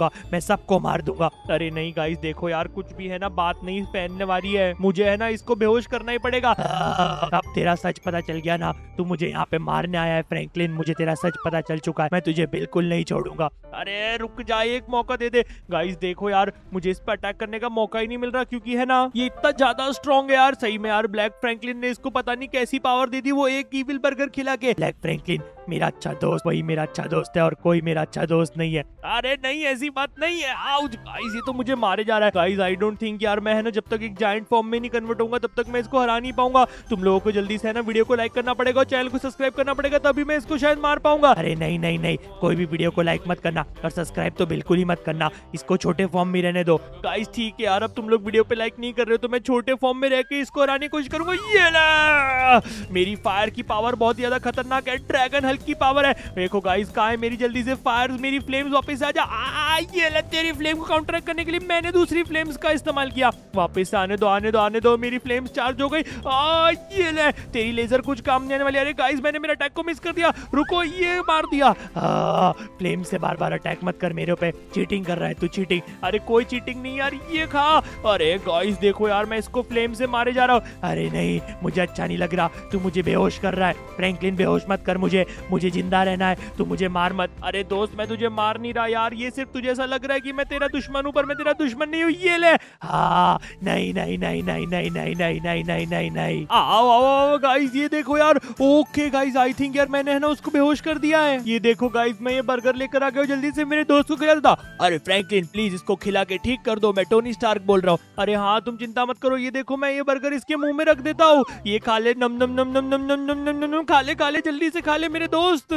सबको मार दूंगा। अरे नहीं गाइस देखो यार, कुछ भी है ना बात नहीं फैलने वाली है, मुझे है ना इसको बेहोश करना ही पड़ेगा। अब तेरा सच पता चल गया ना, तू मुझे यहाँ पे मारने आया है फ्रैंकलिन, मुझे तेरा सच पता चल चुका है, मैं तुझे बिल्कुल नहीं छोड़ूंगा। अरे रुक जा, एक मौका दे दे। गाइस देखो यार, मुझे इस पर अटैक करने का मौका ही नहीं मिल रहा, क्योंकि है ना ये इतना ज्यादा स्ट्रॉन्ग है यार। सही में यार, ब्लैक फ्रैंकलिन ने इसको पता नहीं कैसी पावर दे दी, वो एक ईविल बर्गर खिला के। ब्लैक फ्रैंकलिन मेरा अच्छा दोस्त, वही मेरा अच्छा दोस्त है और कोई मेरा अच्छा दोस्त नहीं है। अरे नहीं, ऐसी बात नहीं है। आउच गाइस, ये तो मुझे मारे जा रहा है। गाइस आई डोंट थिंक यार, मैं है ना जब तक एक जायंट फॉर्म में नहीं कन्वर्ट होऊंगा तब तक मैं इसको हरा नहीं पाऊंगा। तुम लोगों को जल्दी से है ना वीडियो को लाइक करना पड़ेगा और चैनल को सब्सक्राइब करना पड़ेगा, तभी मैं इसको शायद मार पाऊंगा। अरे नहीं नहीं नहीं, कोई भी वीडियो को लाइक मत करना और सब्सक्राइब तो बिल्कुल ही मत करना, इसको छोटे फॉर्म में रहने दो। गाइस ठीक है यार, अब तुम लोग वीडियो पे लाइक नहीं कर रहे हो तो मैं छोटे फॉर्म में रह के इसको हराने की कोशिश करूंगा। ये ला! मेरी फायर की पावर बहुत ज्यादा खतरनाक है, ड्रैगन हल्क की पावर है। देखो गाइस कहाँ है मेरी, जल्दी से फायर, मेरी फ्लेम्स वापस आ जा। ये ले, तेरी फ्लेम को काउंटर करने के लिए मैंने दूसरी फ्लेम्स का इस्तेमाल किया। वापस आने दो, आने दो, आने दो, मेरी फ्लेम्स चार्ज हो गई। ये ले, तेरी लेजर कुछ काम नहीं आने वाली। अरे गाइस मैंने मेरा अटैक को मिस कर दिया, रुको, ये मार दिया। फ्लेम से बार बार अटैक मत कर मेरे पे, चीटिंग कर रहा है तू, चीटिंग। अरे कोई चीटिंग नहीं यार, ये खा। अरे गाइस देखो यार, मैं इसको फ्लेम से मारे जा रहा हूँ। अरे नहीं, मुझे अच्छा नहीं लग रहा, तू मुझे बेहोश कर रहा है। फ्रैंकलिन बेहोश मत कर मुझे जिंदा रहना है, तू मुझे मार मत। अरे दोस्त मैं तुझे मार नहीं रहा यार, ये सिर्फ तुझे ऐसा लग रहा है कि मैं तेरा दुश्मन हूँ, पर मैं तेरा दुश्मन नहीं हूँ। ये ले। नहीं नहीं नहीं नहीं नहीं नहीं नहीं नहीं नहीं नहीं नहीं। आओ आओ गाइस, ये देखो यार। ओके गाइस, आई थिंक यार मैंने है ना उसको बेहोश कर दिया है। ये देखो गाइस, मैं ये बर्गर लेकर आ गया हूँ, जल्दी से मेरे दोस्त को खिला देता। अरे फ्रैंकलिन प्लीज इसको खिला के ठीक कर दो, मैं टोनी स्टार्क बोल रहा हूँ। अरे हाँ तुम चिंता मत करो, ये देखो मैं ये बर्गर इसके मुंह में रख देता हूँ, ये खा ले। नम नम नम नम नम नम नम नम नम, खा ले जल्दी से खा ले मेरे दोस्त।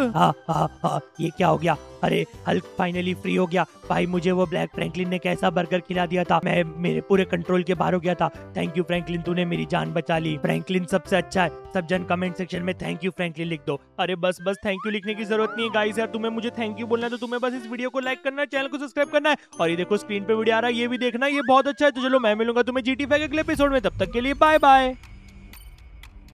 ये क्या हो गया? अरे हल्क फाइनली फ्री हो गया। भाई मुझे वो ब्लैक फ्रैंकलिन ने कैसा बर्गर खिला दिया था, मैं मेरे पूरे कंट्रोल के बाहर हो गया था। थैंक यू फ्रैंकलिन, तूने मेरी जान बचा ली। फ्रैंकलिन सबसे अच्छा है, सब जन कमेंट सेक्शन में थैंक यू फ्रैंकलिन लिख दो। अरे बस थैंक यू लिखने की जरूरत नहीं है गाइस यार, तुम्हें मुझे थैंक यू बोलना है तो तुम्हें बस इस वीडियो को लाइक करना है, चैनल को सब्सक्राइब करना है, और ये देखो स्क्रीन पे वीडियो आ रहा है, ये भी देखना, ये बहुत अच्छा है। तो चलो मैं मिलूंगा तुम्हें GTA 5 के अगले एपिसोड में, तब तक के लिए बाय बाय।